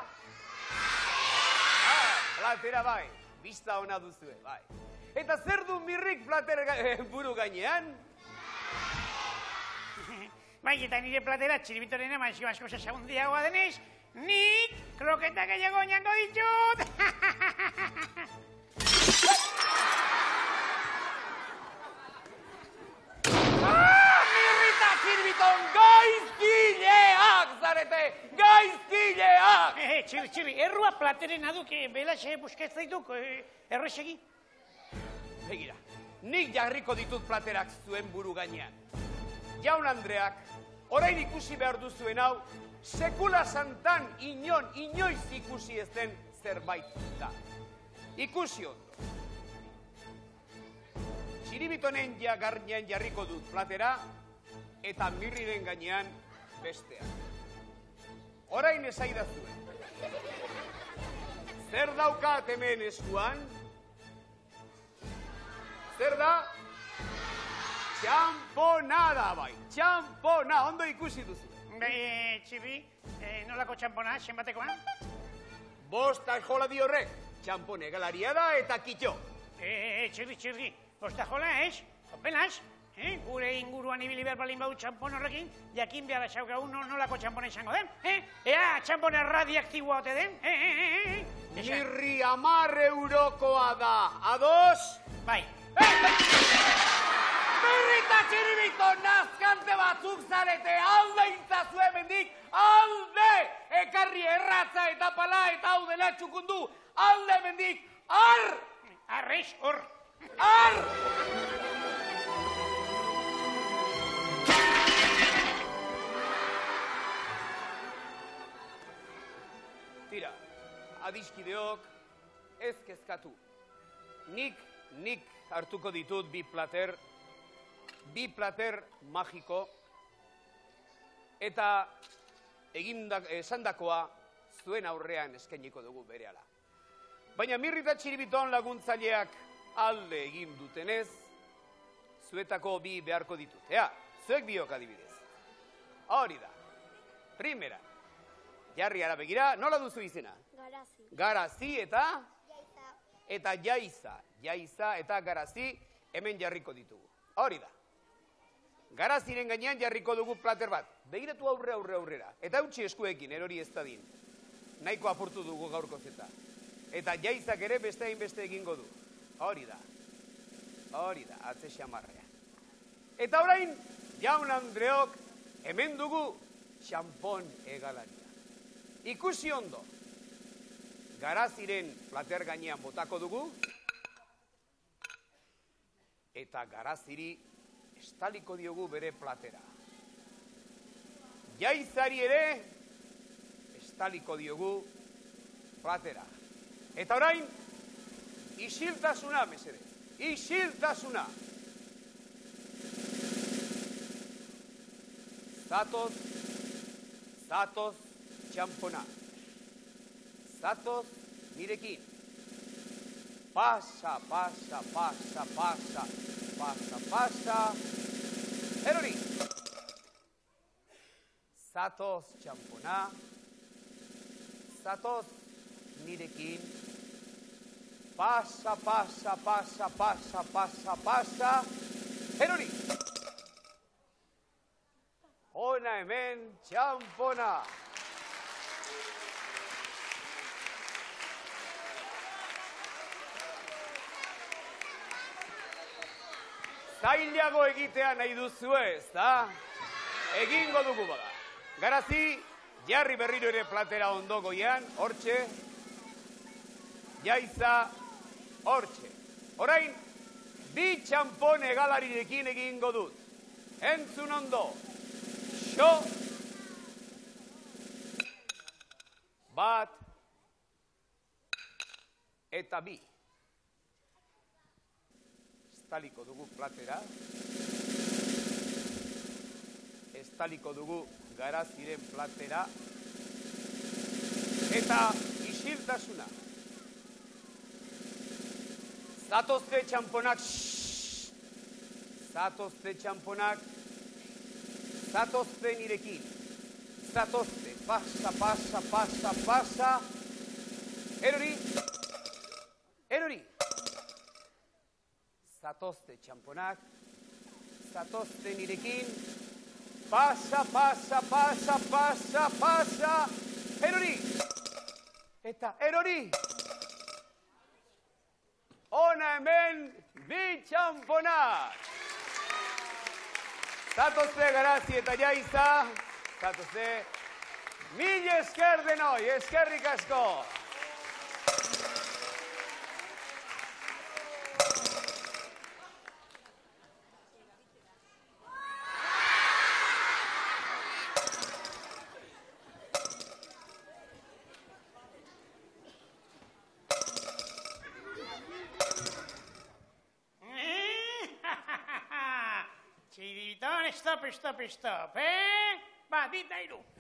Ah, platera bai, bista ona duzue, bai. Eta zer du Mirrik plater buru gainean? Bai, eta nire platera txiribitorena maizio asko sasagundiagoa denez, nik kroketa gehiago jango ditut! Txirbiton, gaizkileak zarete, gaizkileak! Eh, txirri, txirri, errua plateren aduk, belaxe busketza dituk, errexegi. Begira, nik jarriko ditut platerak zuen buru gainean. Jaun Andreak, orain ikusi behar duzuen hau, sekula santan inon, inoiz ikusi ez den zerbait da. Ikusi ondo. Txiribitonen garnean jarriko dut platera, eta Mirriren gainean besteak. orain esaidazue. Zer daukat hemen eskuan? Zer da? Txamponada bai, txampona, ondo ikusi duzu. Be, Txibi, eh, nolako txampona, zenbatekoa? Bost ajola di horrek, txampone galaria da eta kitxo. Eh, Txibi, Txibi, bostajola, ez? Apenas, eh? Gure inguruan ibili behar balin badu txampon horrekin, jakin behar esaukagu nolako txampona izango den, eh? Ea, txampona radiaktiboa ote den, eh, eh, eh, eh? Mirri amar eurokoa da, ados? Bai. Berrita txiribito nazkante batzuk zarete, alde intzazu hemendik, alde! Ekarri erratza eta pala eta hau dela txukundu, alde hemendik, ar! Arrez, hor. Ar! Tira, adiskideok, ez kezkatu. Nik, nik hartuko ditut bi plater, bi plater magiko, eta esandakoa zuen aurrean eskainiko dugu berehala. Baina Mirri eta Txiribiton laguntzaileak alde egin dutenez, zuetako bi beharko ditut. Ea, zuek biok adibidez. Hori da. Primera. Jarri ara begira, nola duzu izena? Garazi. Garazi eta? Jaiza. Eta jaiza. Jaiza eta garazi hemen jarriko ditugu. Hori da. Garaziren gainean jarriko dugu plater bat. Begiratu aurre aurre aurrera. Eta utzi eskuekin, erori ez dadin. Nahiko apurtu dugu gaurko zeta. Eta jaizak ere beste hain beste egingo du. Hori da. Hori da, atze xamarrea. Eta orain, jaun Andreok, hemen dugu txampon egalaria. Ikusi ondo. Garaziren plater gainean botako dugu. Eta garaziri estaliko diogu bere platera. Jaizari ere estaliko diogu platera. Eta orain, isiltasuna, mesere. Isiltasuna. Zatoz, zatoz txampona. Zatoz nirekin. Pasa, pasa, pasa, pasa, pasa, pasa. Erori. Zatoz txampona. Zatoz nirekin. Pasa, pasa, pasa, pasa, pasa, pasa. Erori. Hona hemen txampona. Zailago egitea nahi duzue, ez da? Egingo dugu bada. Garazi, jarri berriro ere platera ondo goian, hortxe. Jaiza, hortxe. Orain, bi txampon egalarirekin egingo dut. Entzun ondo. Xo. Bat. Eta bi. Estaliko dugu platera. Estaliko dugu garaziren platera. Eta isiltasuna. Zatozte txamponak. Zatozte txamponak. Zatozte nirekin. Zatozte. Pasa, pasa, pasa, pasa. Erori. Erori. Zatozte txamponak, zatozte nirekin, pasa, pasa, pasa, pasa, pasa, erori, eta erori. Hona hemen bi txamponak. Zatozte garazi eta jaiza, zatozte, mil esker denoi, eskerrik asko. Stop, stop, stop, eh? Ba, dit da iru.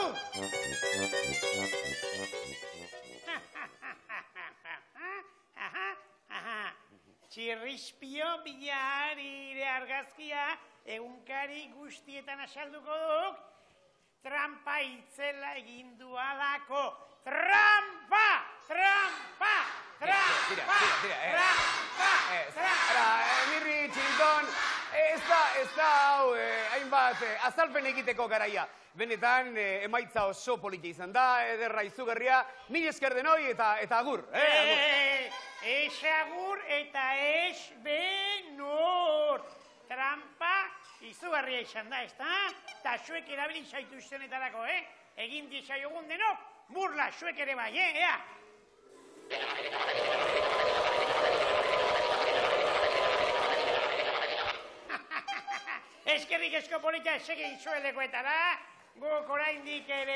Txirrispio bilarire argazkia egunkari guztietan asalduko duk, trampa itzela egin dualako. Trampa! Trampa! Trampa! Tira, tira, tira, eh. Trampa! Ara, mirri, txiriton, ez da, ez da, hau, hainbat, azalpen egiteko garaia. Benetan, emaitza oso politia izan da, ederra izugarria, mil esker denoi eta agur. Ez agur eta ez benor. Trampa izugarria izan da, ez da? Ta zuek erabili zaitu iztenetarako, eh? Egin dizaiogun denok, burla zuek ere bai, eh? Ea! Eskerrik esko polita esegin zuelekoetara, guk oraindik ere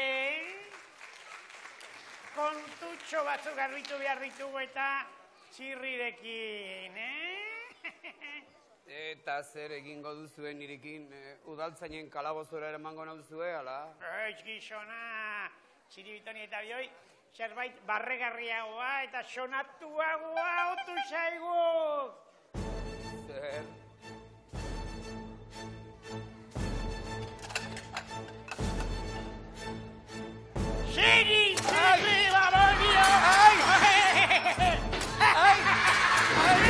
kontutxo batzuk garbitu behar ditugu eta txirrirekin, eh? Eta zer egingo duzuen nirekin, udaltzainen kalabozora eramango nauzue, ala? Ez gizona, txiribitoni eta bioi, zerbait barregarriagoa eta sonatuagoa otu zaigu. Zer? Segi, segi, baronia! Ai! Ai! Ai!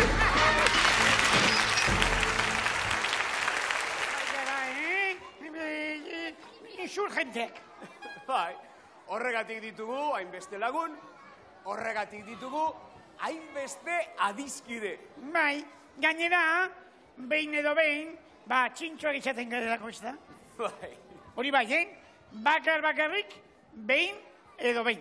Insurgentek. Bai, horregatik ditugu hainbeste lagun, horregatik ditugu hainbeste adiskide. Bai, gainera, behin edo behin, ba, txintxoak izaten garelako ez da? Bai. Hori bai, eh? Bakar bakarrik, behin edo behin.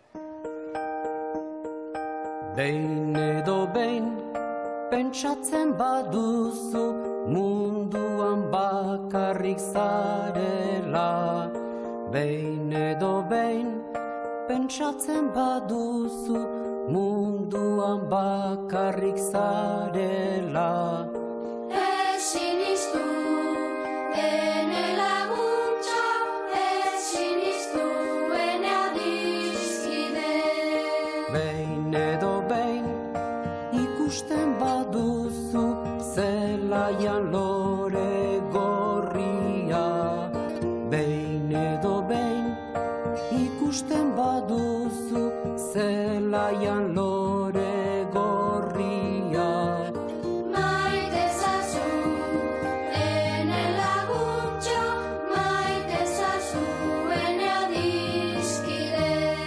Behin edo behin, pentsatzen baduzu, munduan bakarrik zarela. Behin edo behin, pentsatzen baduzu, munduan bakarrik zarela. Ezin iztu, ene laguntza, ezin iztu, ene adizkide. Behin edo behin, ikusten baduzu, zelaian lore gorria. Behin edo behin, ikusten baduzu, zelaian lore gorria. Maite zazu, ene laguntza, maite zazu, ene adizkide.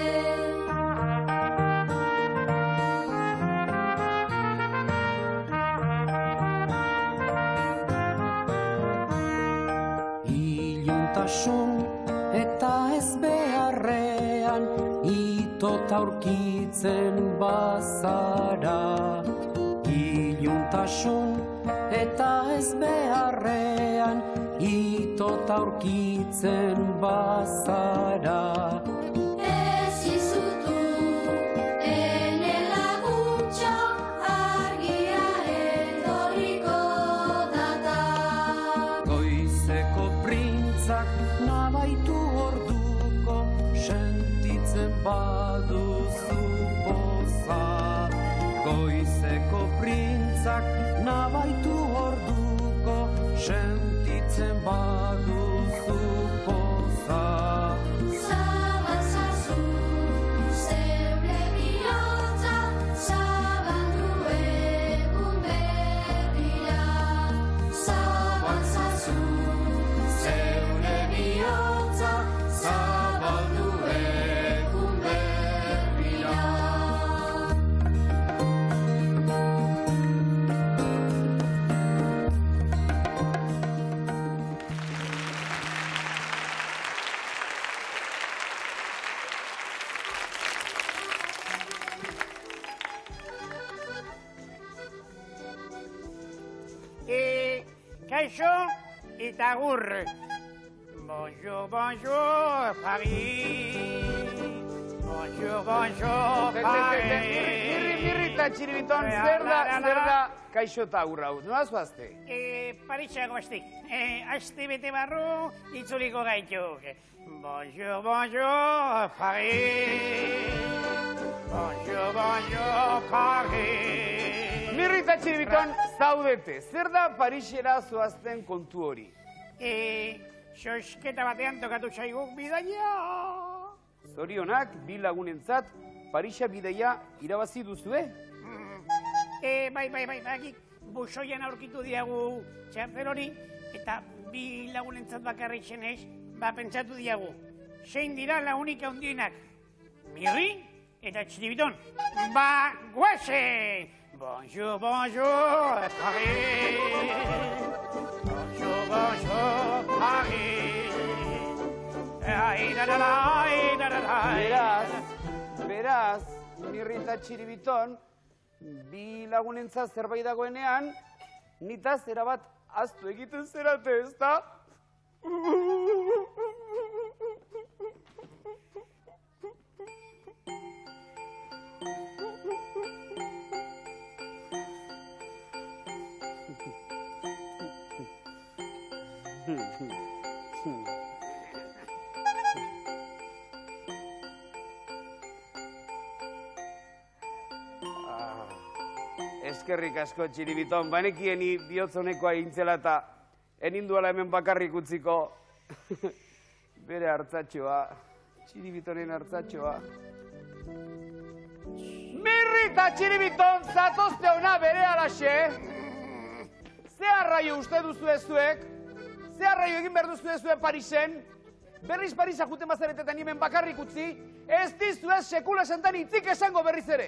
Iluntasun eta ez beharrean, itota aurkitzen bazara. Iluntasun eta ez beharrean, itota aurkitzen bazara. Ez izutu, ene laguntza, argia etorriko data. Goizeko printzak nabaitu orduko, sentitzen baduzu poza. Goizeko printzak nabaitu orduko, sentitzen baduzu poza. Zabazazu, zeure bihotza, zabaldu egun berria. Zabazazu, Zeure bihotza, zabaldu egun berria. E, kaixo eta agur. Bonjour, bonjour, Paris. Bonjour, bonjour, Paris. Mirri, mirri, eta txiribiton, zer da, zer da, kaixo eta aurra, nola zoazte? Eh, Parisago aztik. Eh, aste bete barru, itzuliko gaituk. Bonjour, bonjour, Paris. Bonjour, bonjour, Paris. Mirri eta Txiribiton zaudete, zer da Parisera zoazten kontu hori? Eh, sosketa batean tokatu zaiguk bidaia. Zorionak, bi lagunentzat, Parisa bidaia irabazi duzue? Eh, bai, bai, bai, bai, busoian aurkitu diagu txartel hori, eta bi lagunentzat bakarrik zenez, ba, pentsatu diagu. Zein dira lagunik handienak? Mirri eta Txiribiton. Ba, guazen! Bonjour, bonjour, Paris. Bonjour, bonjour, Paris. Ai, da, da, da, ai, da, da, da, ai. Beraz, beraz, Mirri eta Txiribiton, bi lagunentzat zerbait dagoenean, nitaz erabat aztu egiten zerate, ez da? Eskerrik asko, Txiribiton, banekien ni bihotzonekoa egintzela eta eninduela hemen bakarrik utziko bere hartzatxoa, Txiribitonen hartzatxoa. Mirri eta Txiribiton zatozte ona bere alaxe. Ze arraio uste duzu ezuek? Ze arraio egin behar duzu ezue Parisen? Berriz Parisa juten bazaretetan hemen bakarrik utzi, ez dizu ez sekula santan itzik esango berriz ere.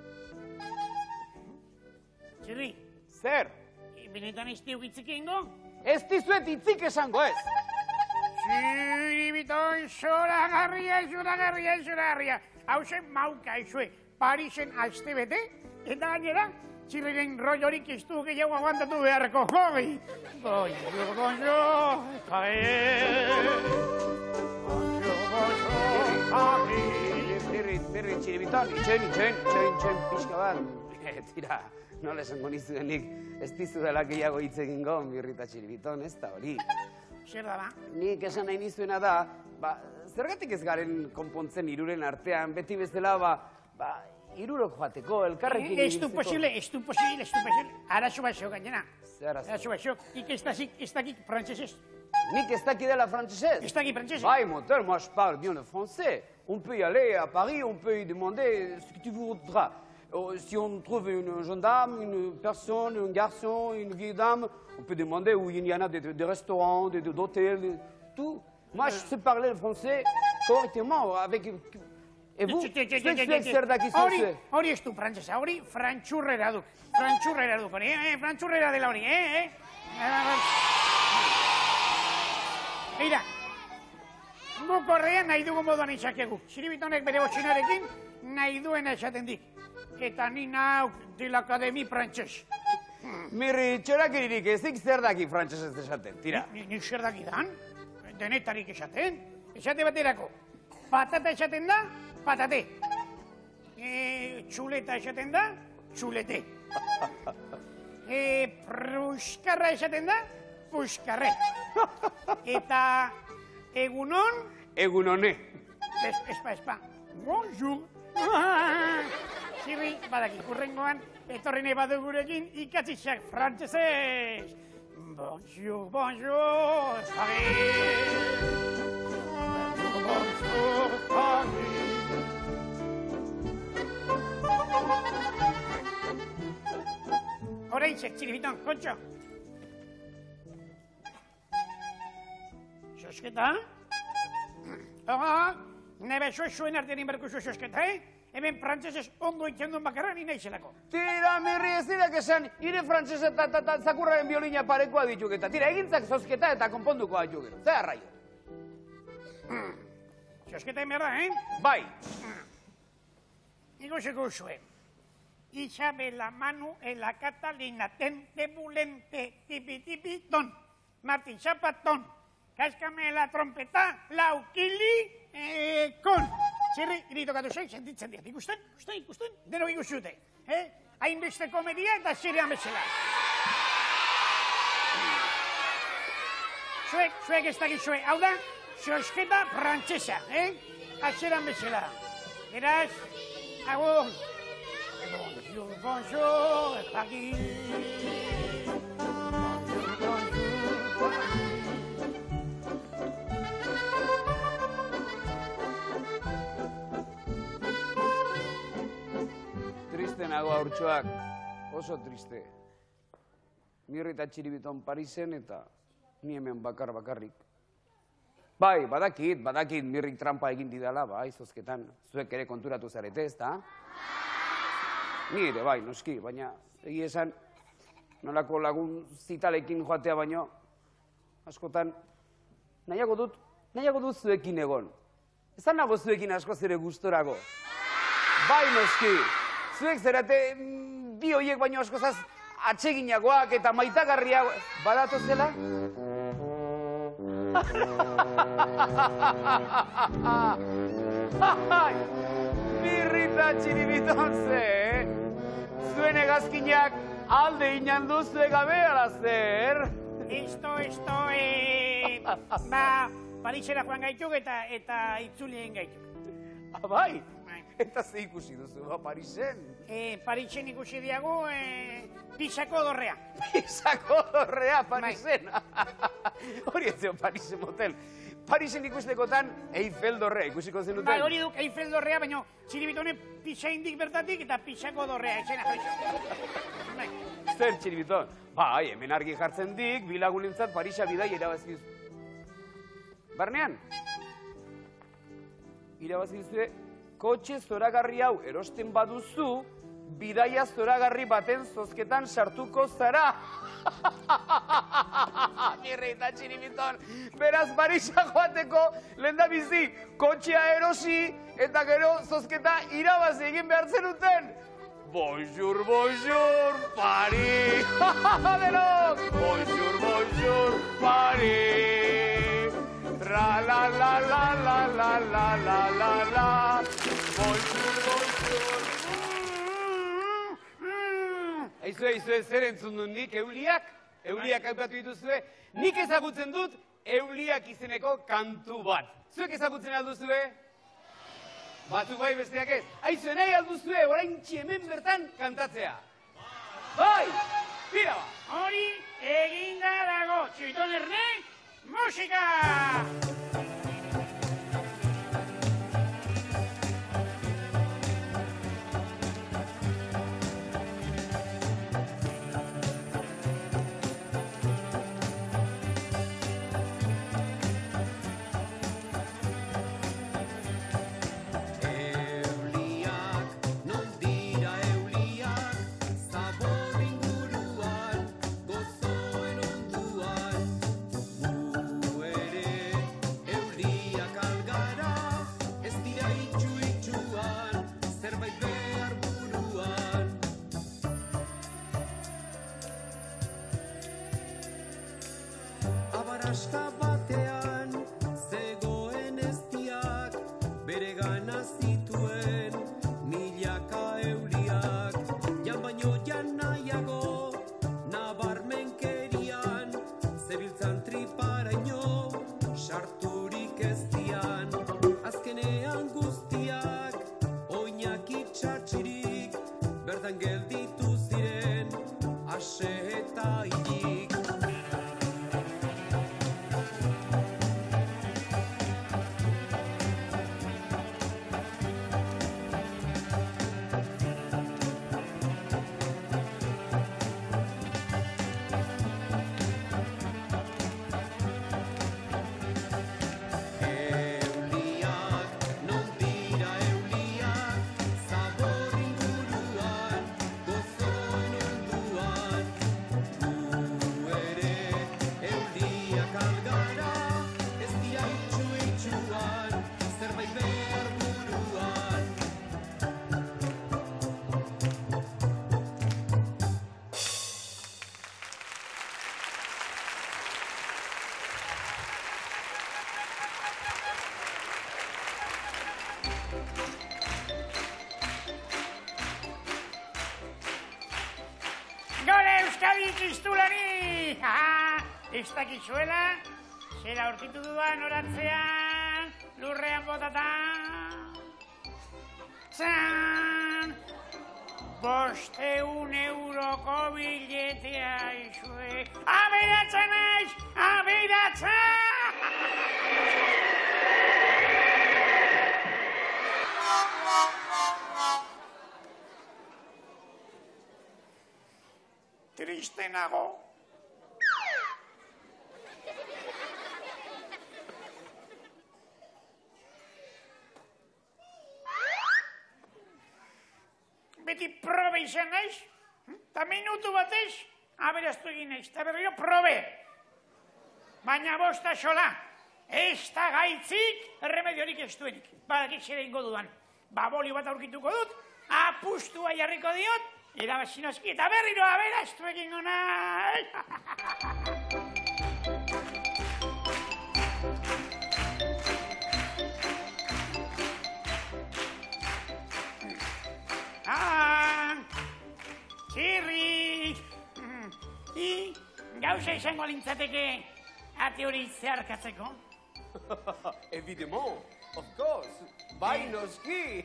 Txirri. Zer? Benetan ez diuk itzik egingo? Ez dizuet itzik esango ez. Txiribiton, zoragarria, zoragarria, zoragarria. Hau zen mauka ezue, Parisen aste bete, eta gainera, Txirriren rollorik ez du gehiago aguantatu beharko hori. Bonjour, bonjour, Paris. Bonjour, bonjour, Paris. Birri, birri, Txiribiton, itxen, itxen, itxen, itxen, pixka bat. Tira, nola esango nizuenik, ez dizu dela gehiago hitz egingo, Mirri eta Txiribiton, ez da hori. Zer da ba? Nik esan nahi nizuena da, ba, zergatik ez garen konpontzen hiruren artean, beti bezala, ba, ba, hirurok joateko, elkarrekin Ez du posible, ez du posible, ez du posible. Arazo bat zeo gainera. Zer arazo? Arazo bat zeo, ik ez dazik, ez dakik frantzesez. Nik ez dakidela frantzesez? Ez dakik frantzesez. Bai, motel, moi je parle bien le français. On peut y aller à Paris, on peut y demander ce que tu voudras. Euh, si on trouve une gendarme, une personne, un garçon, une vieille dame, on peut demander où il y en a des, des restaurants, des, des hôtels, des, tout. Moi, je sais parler le français correctement, avec... Et vous, zuek zer dakizu Hori, zuek? hori ez du frantzesa, hori frantxurrera du. Frantxurrera du, hori, eh? Frantxurrera dela hori, eh? eh? Eira, guk horrean nahi dugu moduan izakegu. Txiribitonek bere botxinarekin nahi duena esaten dik. Eta ni nauk de l'Akademi frantzes. Mirri, txorakiririk ezik zer daki frantzesez esaten, tira. Ni, ni zer dakidan, denetarik esaten. Esate baterako, patata esaten da, patate. E, txuleta esaten da, txulete. E, pruskarra esaten da, puskarre. Eta egunon... Egunone. Es, espa, espa. Bonjour. Zirri, badaki, hurrengoan, etorrine badu gurekin ikatzizak frantzesez. Bonjour, bonjour, Paris. Bonjour, Paris. Horeintzek, Txiribiton, kontxo. Sosketa? Oga, nebe zuen zuen artean inberko zuen sosketa, eh? Hemen frantzesez ondo itxendun bakarra ni nahizelako. Tira, Mirri, ez dirak esan, ire frantzese eta ta, ta, zakurraren biolina parekoa dituk eta tira, egintzak zosketa eta konponduko dituk gero. Zer arraio? Sosketa egin behar da, eh? Bai. Ikusiko zuen. Isabela Manu ela Catalina tente bulente tipi tipi ton. Martin Zapatón. Cáscame la trompeta, la ukili, eh, con. txirri, iritokatu zeik, sentitzen diat. Ikusten, ikusten, ikusten, denok ikusute. Eh? Hainbeste komedia eta txirrian bezala. Zuek, zuek ez dakit zuek. Hau da, sosketa frantzesa, eh? Atxeran bezala. Beraz, agur. Bonjour, bonjour, Paris. Triste nago haurtxoak, oso triste. Mirri eta Txiribiton Parisen eta ni hemen bakar bakarrik. Bai, badakit, badakit mirrik trampa egin didala, bai, zozketan. Zuek ere konturatu zarete, ez da? Ni ere, bai, noski, baina egi esan nolako lagun zitalekin joatea baino, askotan, nahiago dut, nahiago dut zuekin egon. Ez nago zuekin asko zere gustorago. Bai, noski, zuek zerate bi hoiek baino askozaz atseginagoak eta maitagarriago. Badatu zela? Mirri eta Txiribiton ze, eh? Zuen egazkinak alde inan duzue gabe ala zer? Esto, esto, eh... Ba, Parisera joan gaituk eta eta itzulien gaituk. Ah, bai? Eta ze ikusi duzu, ba, Parisen? Eh, Parisen ikusi diagu, eh... Pisako dorrea. Pisako dorrea, Parisen? Hori ez zeo Parisen motel. Parisen ikustekotan Eiffel dorrea ikusiko zenuten? Bai, hori duk Eiffel dorrea, baina Txiribitonen pisa indik bertatik eta pisako dorrea, etxena jarri. Zer, Txiribiton? Bai, hemen argi jartzen dik, bilagunintzat Parisa bidai irabaziz. Barnean? Irabazizue, kotxe zoragarri hau erosten baduzu, bidaia zoragarri baten zozketan sartuko zara. Mirri eta Txiribiton, beraz Parisa joateko lehendabizi kotxea erosi eta gero zozketa irabazi egin behar zenuten. Bonjour, bonjour, Paris! Denok! Bonjour, bonjour, Paris! Tra la la la la la la la la la. Bonjour, bonjour. Eizue, eizue, zer entzun dut nik, Euliak? Euliak aipatu dituzue. Nik ezagutzen dut Euliak izeneko kantu bat. Zuek ezagutzen alduzue? Batzuk bai besteak ez. Aizue, nahi alduzue, orain hemen bertan kantatzea. Bai! Tira ba! Hori eginda dago, Txiribiton erne, musika! Abarasta batean zegoen eztiak, bere gana zituen milaka euliak. Jan baino jan nahiago, nabarmenkerian, zebiltzan triparaino, sarturik eztian. Azkenean guztiak, oinak itxatxirik, bertan gelditu ziren, ase eta hilik. Euskadi txistulari! Ez dakizuela, zera aurkitu dudan orantzean, lurrean botatan. Txan! Bosteun euroko biletea izue. Aberatza naiz! Aberatza! Triste nago. Beti probe izan naiz, eta minutu batez, aberaztu egin naiz, eta berriro probe. Baina bosta xola, ez da gaitzik, erremediorik ez duenik. Badakik zer egingo dudan. Babolio bat aurkituko dut, apustua jarriko diot, irabazi noski, eta berriro aberaztu egingo naiz. Ah, txirri! I, gauza izango lintzateke ate hori zeharkatzeko? Evidemment, of course, bai noski.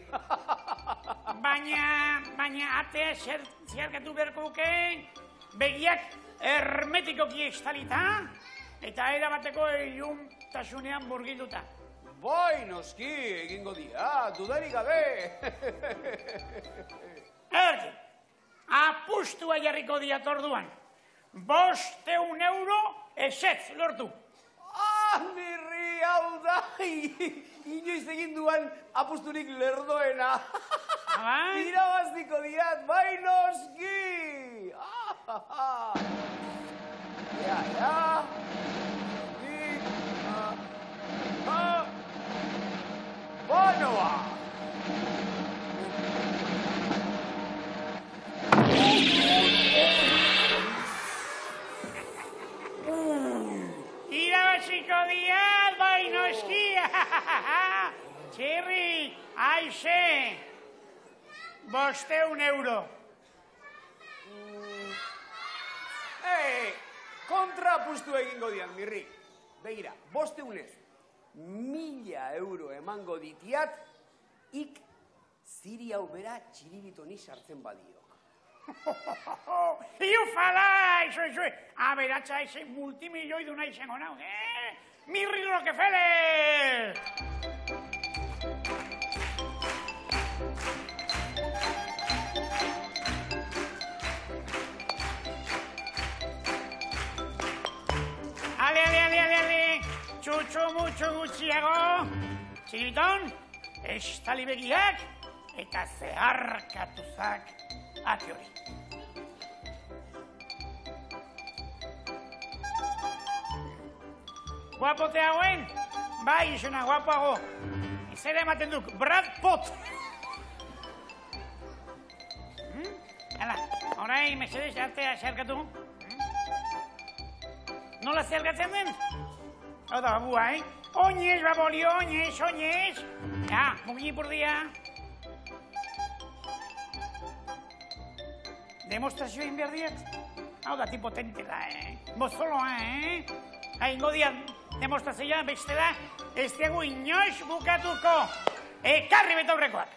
Baina, baina atea zeharkatu beharko duke, begiak hermetikoki estalita, eta erabateko ilumtasunean burgilduta. Bai noski, egingo dira, dudarik gabe. Erdi, apustua jarriko diat orduan. Bosteun euro esetz lortu. Ah, mirri, hau da, inoiz egin duan apusturik lerdoena. Irabaztiko diat, bai noski. Ja, ja. Bonoa! Irabaziko diat, bai noski! Txirri, aize! Bosteun euro. Ei, kontrapustu egingo dian, mirri. Begira, bosteunez. Mila euro emango ditiat, ik ziri hau bera txiribitoni sartzen badiok. Iufala, izo, izo, aberatza eze multimilioi duna izango nau, eh? Mirri Rockefeller! Ale, ale, ale, ale, ale! Txutxu mutxu gutxiago, txiriton, estali begiak eta zeharkatuzak ate hori. Guapote hauen, bai izena guapoago. Izera ematen duk, Brad Pot. Hala, orain mesedez artea zeharkatu. Nola zeharkatzen den? Hau da, babua, eh? Oinez, babolio, oinez, oinez. Ja, mugi burdia. Demostrazio egin behar diat? Hau da, tipo tentela, eh? Bozoloa, eh? Haingo diat demostrazioa bestela, ez diagu inoiz bukatuko. Ekarri betaurrekoak.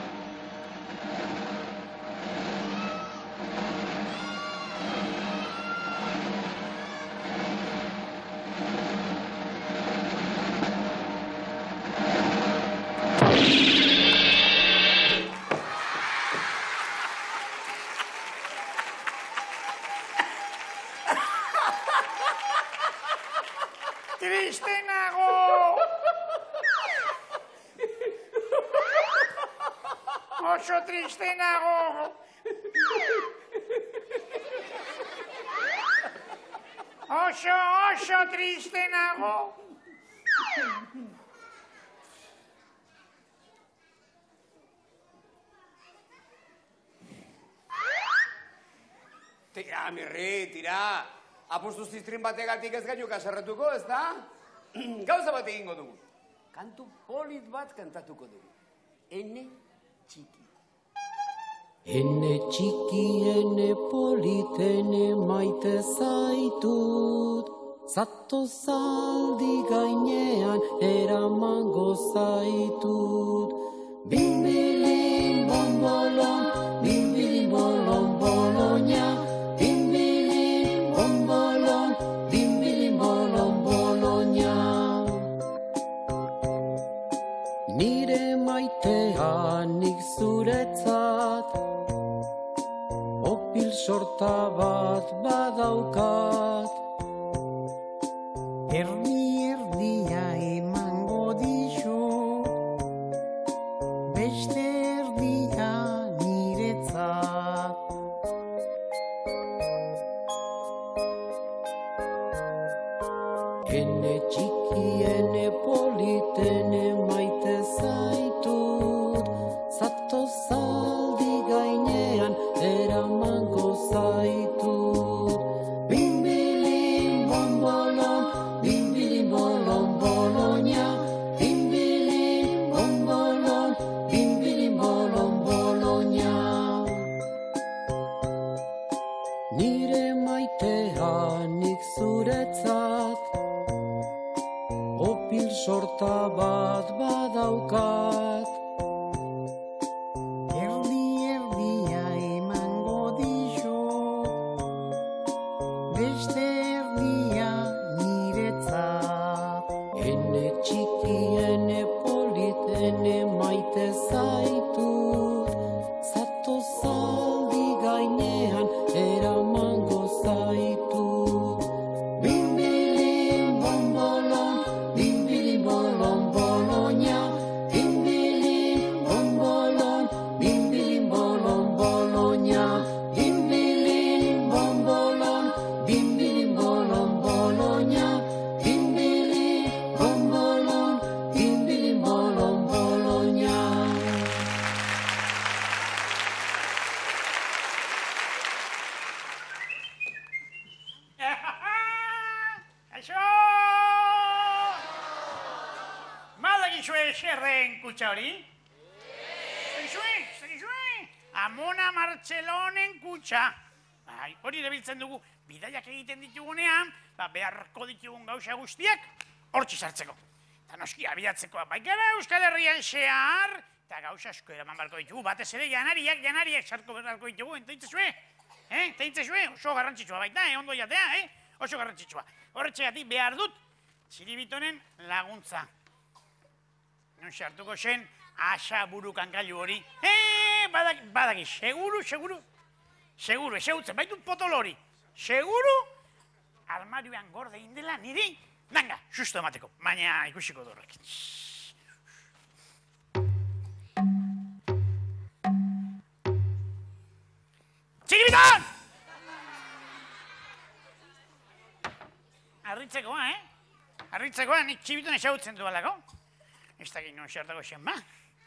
Triste nago! Oso triste nago! Oso, oso triste nago! Tira, mirri, tira. Apustu ziztrin bategatik ez gainuk aserretuko, ez da? Gauza bat egingo dugu. Kantu polit bat kantatuko dugu. Ene txiki. Ene txiki, ene politene maite zaitut, zatozaldi gainean eramango zaitut. Bimbilin bombolon, bimbilin bolon boloña, bimbilin bombolon, bimbilin bolon boloña. Nire maitea nik zuretzat, opil sorta bat badaukat. Erdi erdia emango dizut, beste erdia niretzat. Ene txiki, ene politene maite zaitut, zatozaldi gainean eramango zaitut. Bimbilin bombolon, bimbilin bolon boloña, bimbilin bombolon, bimbilin bolon boloña. Nire maitea nik zuretzat, opil sorta bat badaukat. Erdi erdia emango dizut, beste erdia niretzat. Ene txiki, ene politene maite zaitut, zatozaldi gainean eramango zaitut. Bimbilin bombolon, bimbilin bolon boloña, bimbilin bombolon, bimbilin bolon boloña, bimbilin bombolon, bimbilin bolon boloña, bimbilin bombolon, bimbilin bolon boloña. Aixo! Badakizue zer den kutxa hori? Zegizue, zegizue! Amona Martxelonen kutxa. Bai, hori erabiltzen dugu, bidaiak egiten ditugunean, ba, beharko ditugun gauza guztiak hortxe sartzeko. Eta noski abiatzekoa baikara Euskal Herrian zehar, eta gauza asko eraman barko ditugu, batez ere janariak, janariak sarko beharko ditugu, entaitzezue? Eh, entaitzezue? Oso garrantzitsua baita, eh, ondo jatea, eh? Oso garrantzitsua. Horretxegatik behar dut, Txiribitonen laguntza. Non sartuko zen, asa buru kankailu hori. Eh, badaki, badaki, seguru, seguru. Seguru, eseutzen, baitut potolo hori. Seguru, armarioan gorde indela niri, nanga, susto emateko. Baina ikusiko dorrek. Txiribiton! Arritzekoa, eh? Arritzekoa, nik Txiribiton esautzen dualako. Ez dakit non sartako zen, ba?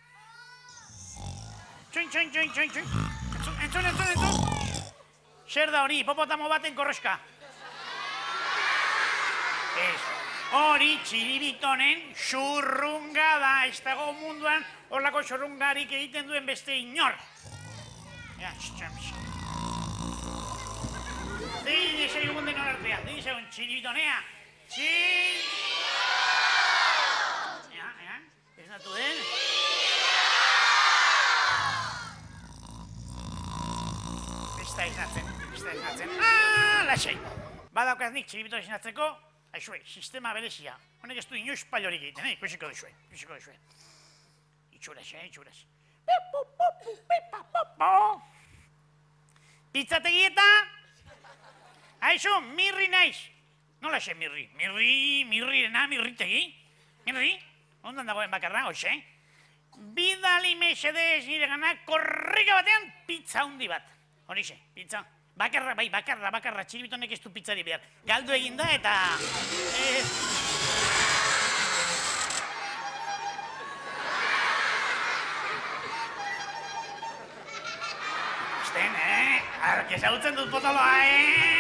Txoin, txoin, txoin, txoin, txoin. Entzun, entzun, entzun, entzun. Zer da hori, hipopotamo baten korroska. Ez, hori Txiribitonen xurrunga da. Ez dago munduan horlako xurrungarik egiten duen beste inor. Ja, txam, txam. Degin esegun denon artean, degin esegun Txiribitonea. Txiribiton! Ja, ja, ez natu den. Ez da esnatzen, ez da esnatzen. Ah, lasai! Badaukaz nik Txiribiton esnatzeko, haizue, sistema berezia. Honek ez du inoiz palorik egiten, eh? Ikusiko duzue, ikusiko duzue. Itxuraz, eh, itxuraz. Pizzategi eta... Aizu, mirri naiz. Nola xe mirri? Mirri, mirrirena, mirritegi. Mirri, ondan dagoen bakarra, hoxe. Bidali mesedez nire gana korrika batean pizza handi bat. Horixe, pizza. Bakarra, bai, bakarra, bakarra, Txiribitonek ez du pizzari behar. Galdu egin da eta... Ikusten, eh? Ark ezagutzen dut potoloa, eh?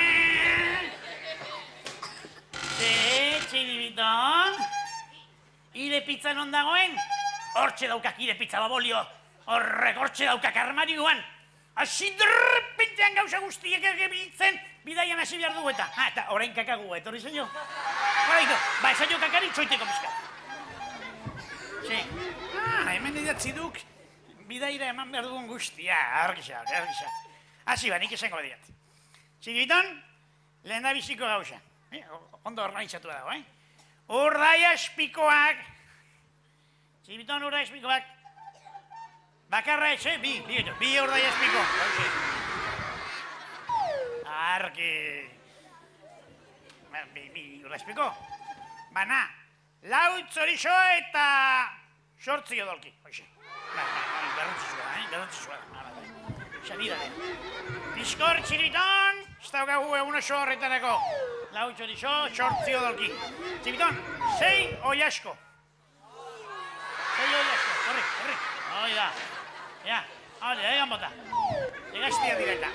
Ze, Txiribiton? Ire pizza non dagoen? Hortxe daukak ire pizza babolio. Horrek hortxe daukak armarioan. hasi derrepentean gauza guztiak ergebiltzen, bidaian hasi behar dugu eta. Ha, eta orain kakagu, etorri zen jo. Horaiko, ba, esan jo kakari txoiteko pizkat. Si. Ah, hemen idatzi duk, bidaira eman behar dugun guztia, argisa, argisa. Hasi ba, nik esango badiat. Txiribiton, lehen da biziko gauza. Eh, ondo organizatu dago, eh? Urdaia espikoak. Txiribiton, urdaia espikoak. Bakarra etxe, bi, bi, bi urdaia espiko. Arki. Bi, bi urdaia espiko. Bana, lau txorixo eta sortzi odolki. Hoxe. Garrantzitsua, eh? Garrantzitsua da. Sanida den. Bizkor txiriton, ez daukagu egun oso horretarako. Lau txorixo, sortzi odolki. Txiriton, sei oiasko. Sei oiasko, horri, horri. Hoi da. Ja, hori, egan bota. Egaztia direta.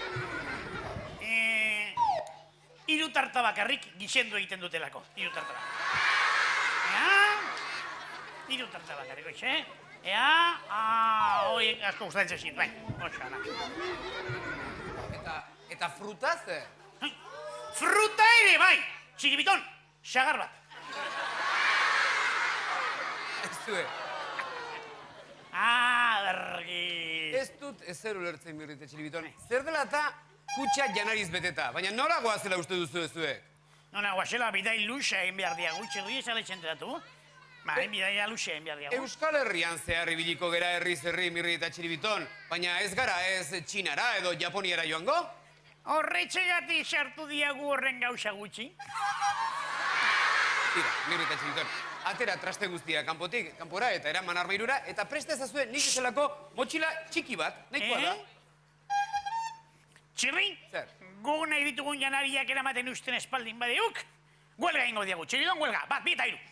Hiru tarta bakarrik gizendu egiten dutelako. Hiru tarta bakarrik. Ea, hiru tarta bakarrik, oixe. Ea, hoi asko gustatzen zin, bai, oixe, ana. Eta, eta frutaz, eh? Fruta ere, bai! Txiribiton, xagar bat. Ez zue. Ah, bergi. Ez dut ezer ulertzen Mirrite Txiribiton. Zer dela eta kutxa janariz beteta, baina nola goazela uste duzu ezuek? Nola goazela bidai luxa egin behar diagu, txerri ez ale txenteratu. Ba, egin bidai luxa egin behar diagu. Euskal Herrian zehar ibiliko gera herriz herri Mirrite Txiribiton, baina ez gara ez Txinara edo Japoniara joango? Horretxegatik sartu diagu horren gauza gutxi. Tira, Mirrite Txiribiton. Atera traste guztia kanpotik, kanpora eta eraman armairura, eta presta ezazue nik ezelako motxila txiki bat, nahikoa da. Txirri, gu nahi ditugun janariak eramaten usten espaldin badeuk, huelga ingo diagu, Txiribiton huelga, bat, bi eta iru.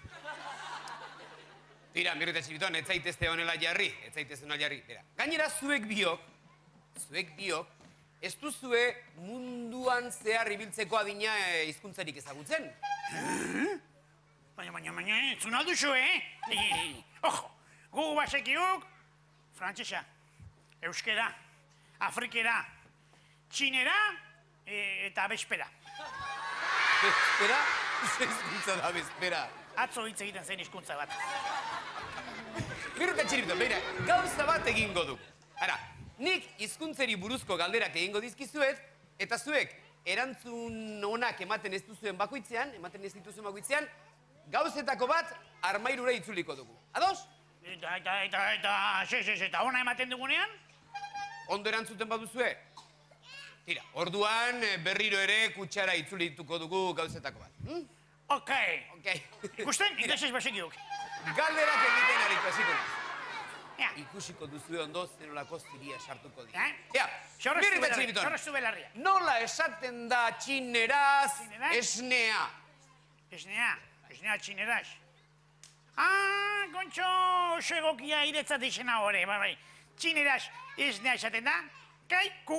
Tira, Mirrite Txiribiton, ez zaitezte honela jarri, ez zaitezte honela jarri. Bera, gainera zuek biok, zuek biok, ez duzue munduan zehar ibiltzeko adina hizkuntzarik ezagutzen. Baina, baina, baina, entzun alduzu, eh? Ojo, gu basekiuk, frantzesa, euskera, afrikera, txinera eta bespera. Bespera? Zer hizkuntza da bespera? Atzo hitz egiten zen hizkuntza bat. Mirrite Txiribiton, begira, gauza bat egingo du. Ara, nik hizkuntzeri buruzko galderak egingo dizkizuet, eta zuek erantzun onak ematen ez duzuen bakoitzean, ematen ez dituzuen bakoitzean, gauzetako bat armairura itzuliko dugu. Ados? Eta, eta, eta, eta, xe, xe, xe, eta ona ematen dugunean? Ondo erantzuten baduzue? Tira, orduan berriro ere kutsara itzulituko dugu gauzetako bat. Hm? Ok. Ok. Ikusten, indesez basekiuk. Galderak egiten hariko hasiko naiz. Ikusiko duzue ondo zenolako ziria sartuko dira. Ja, Mirrite Txiribiton. Zorreztu belarria. Nola esaten da txineraz esnea? Esnea? Esnea txineraz. Ah, kontxo, oso egokia iretzat izena hori, bai, bai. Txineraz esnea esaten da, kaiku.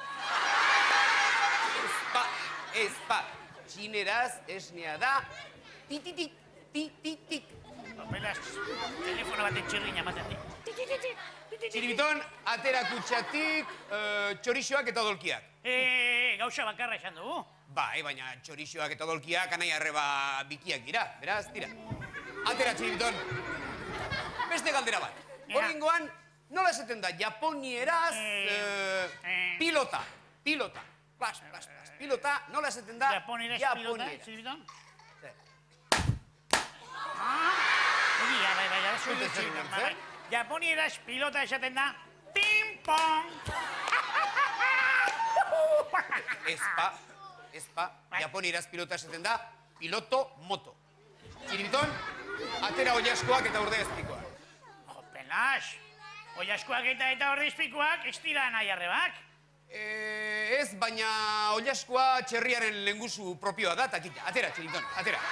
Ezpa, ezpa. Txineraz esnea da, tititik, tititik. Beraz, telefono baten txirriña ematen di. Txiribiton, atera kutxatik, txorixoak eta odolkiak. Eh, gauza bakarra esan dugu. Bai, baina txorixoak eta odolkiak anai arreba bikiak dira, beraz, tira. Atera, Txiribiton. Beste galdera bat. Horrengoan, nola esaten da, japonieraz, pilota, pilota. Plas, plas, plas, pilota, nola esaten da, japonieraz pilota, Txiribiton? Ah, egia, bai, bai, ara zuen Txiribiton, bai. Japonieraz pilota esaten da, ping-pong. Ezpa, ezpa, japonieraz pilota esaten da, piloto moto. Txiribiton, atera oiaskoak eta urde ezpikoak. Jo, pelas, oiaskoak eta eta orde ezpikoak, ez dira nahi arrebak? Ez, baina oiaskoa txerriaren lengusu propioa da, eta kita, atera, Txiribiton, atera.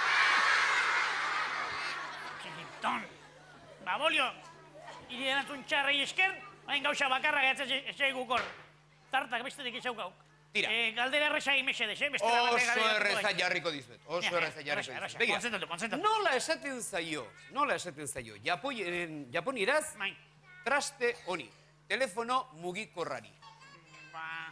Txiribiton, babolio, iri erantzun txarrei esker, hain gauza bakarra gehatzen egukor. Tartak bestetik ezaukau. Tira. Galdera erreza imesedez, eh? Oso erreza jarriko dizuet, oso erreza jarriko dizuet. Begira, konzentratu, konzentratu. nola esaten zaio, nola esaten zaio, japonieraz, traste honi, telefono mugikorrari. Ba...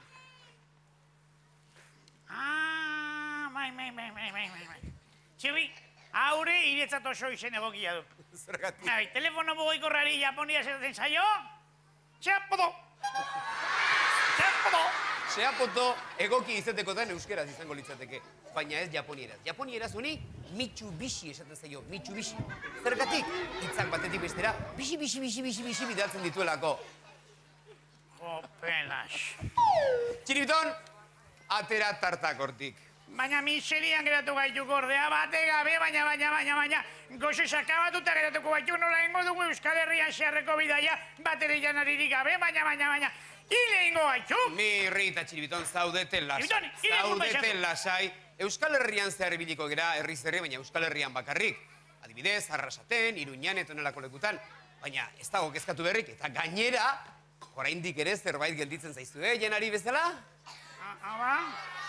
Ah, bai, bai, bai, bai, bai, bai. Txirri, haure iretzat oso izen egokia du. Zergatik. Bai, telefono mugikorrari Japonia esaten zaio? Txapoto! Txapoto! Seapoto egoki izatekotan euskeraz izango litzateke, baina ez japonieraz. Japonieraz honi Mitsubishi esaten zaio, Mitsubishi. Zergatik, hitzak batetik bestera, bixi, bixi, bixi, bixi, bixi bidaltzen dituelako. Jo, pelas. Txiribiton, atera tartak hortik. Baina miserian geratu gaituk ordea, bate gabe, baina, baina, baina, baina, gozo sakabatuta geratuko gaituk nola ingo dugu Euskal Herrian xerreko bidaia, batere janaririk gabe, baina, baina, baina, hile ingo gaituk. Mirri eta Txiribiton zaudete lasai. Txiribiton, hile ingo Zaudete lasai. Euskal Herrian zehar ibiliko gera, herriz herri, baina Euskal Herrian bakarrik. Adibidez, Arrasaten, Iruñan eta onelako lekutan. Baina ez dago kezkatu berrik, eta gainera, oraindik ere zerbait gelditzen zaizu, eh, janari bezala? Aba?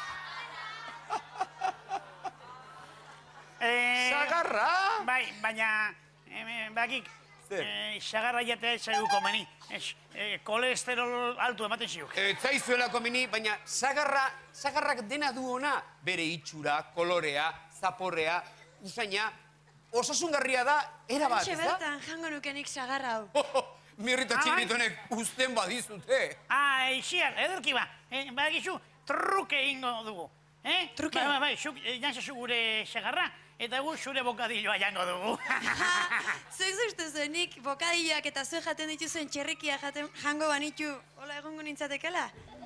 Eh, Sagarra? Bai, baina, eh, bakik, eh, sagarra jatea ez zaigu komeni. Ez, eh, kolesterol altu ematen ziuk. Ez zaizuela komeni, baina sagarra, sagarrak dena du ona. Bere itxura, kolorea, zaporrea, usaina, osasungarria da, era bat, Antxe ez da? bertan, jango nukenik sagarra hau. Mirrita Txiribitonek uzten badizute. Ah, eixiar, ederki ba. Eh, bakizu, truke ingo dugu. Eh? Truke? Bai, bai, bai, zuk eh, jantzazu gure sagarra, eta gu zure bokadilloa jango dugu. Zuek zuztu zuenik bokadilloak eta zuek jaten dituzuen txerrikia jaten jango banitu, hola egongo nintzatekela?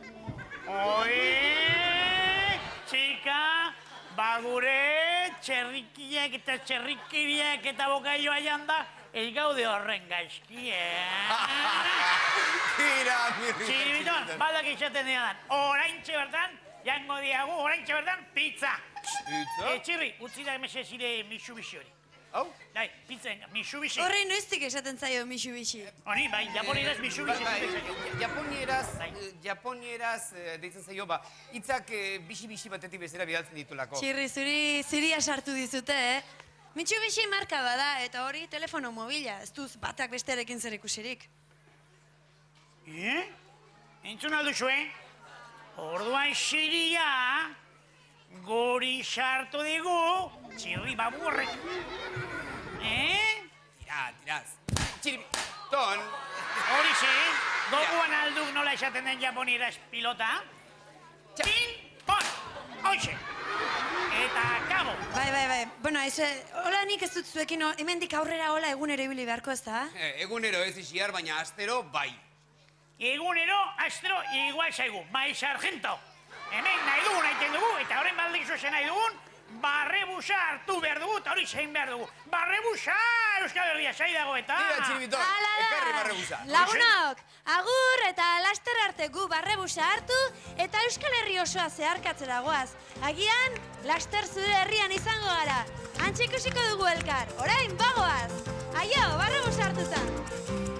Oe, txika, bagure txerrikiak eta txerrikiriak eta bokadilloa janda, ez gaude horren gaizki, eh? Tira, Mirrita Txiribiton, Txiribiton. badak izaten diadan, oraintxe bertan, jango diagu, oraintxe bertan, pizza. Pizza? Eh, Txirri, utzi da emese zire Mitsubishi hori. Hau? Dai, pizza, Mitsubishi. Horrein noiztik esaten zaio Mitsubishi. Honi, bai, japonieraz Mitsubishi Bai, esaten zaio. bai, Japonieraz, eh, japonieraz eh, deitzen zaio, ba, hitzak bixi-bixi batetik bezera bidaltzen ditulako. Txirri, zuri, zuria sartu dizute, eh? Mitsubishi marka bada, eta hori telefono mobila, ez duz batak bestearekin zer ikusirik. Eh? Entzun alduzu, eh? Orduan xiria, gori sartu digu, txirri baburrek. Eh? Tira, tiraz. Txiribiton. Horixe, goguan alduk nola esaten den japonieraz pilota. Pin, pon, hoxe. Eta kabo. Bai, bai, bai. Bueno, ez, hola nik ez dut zuekin, o- hemendik aurrera hola egunero ibili beharko ez da? Eh, egunero ez isiar, baina astero bai. Egunero, astro, igual zaigu, bai sargento. Hemen nahi dugun aiten dugu, eta horren baldizu zen nahi dugun, barrebusa hartu behar dugu, eta hori zein behar dugu. Barrebusa, Euskal Herria, zai dago eta... Tira, Txiribiton, Hala da! ekarri barrebusa. Lagunok, agur eta laster arte gu barrebusa hartu eta Euskal Herri osoa zeharkatzera goaz. Agian, laster zure herrian izango gara. Antxe ikusiko dugu elkar, orain bagoaz. Aio, barrebusa hartuta!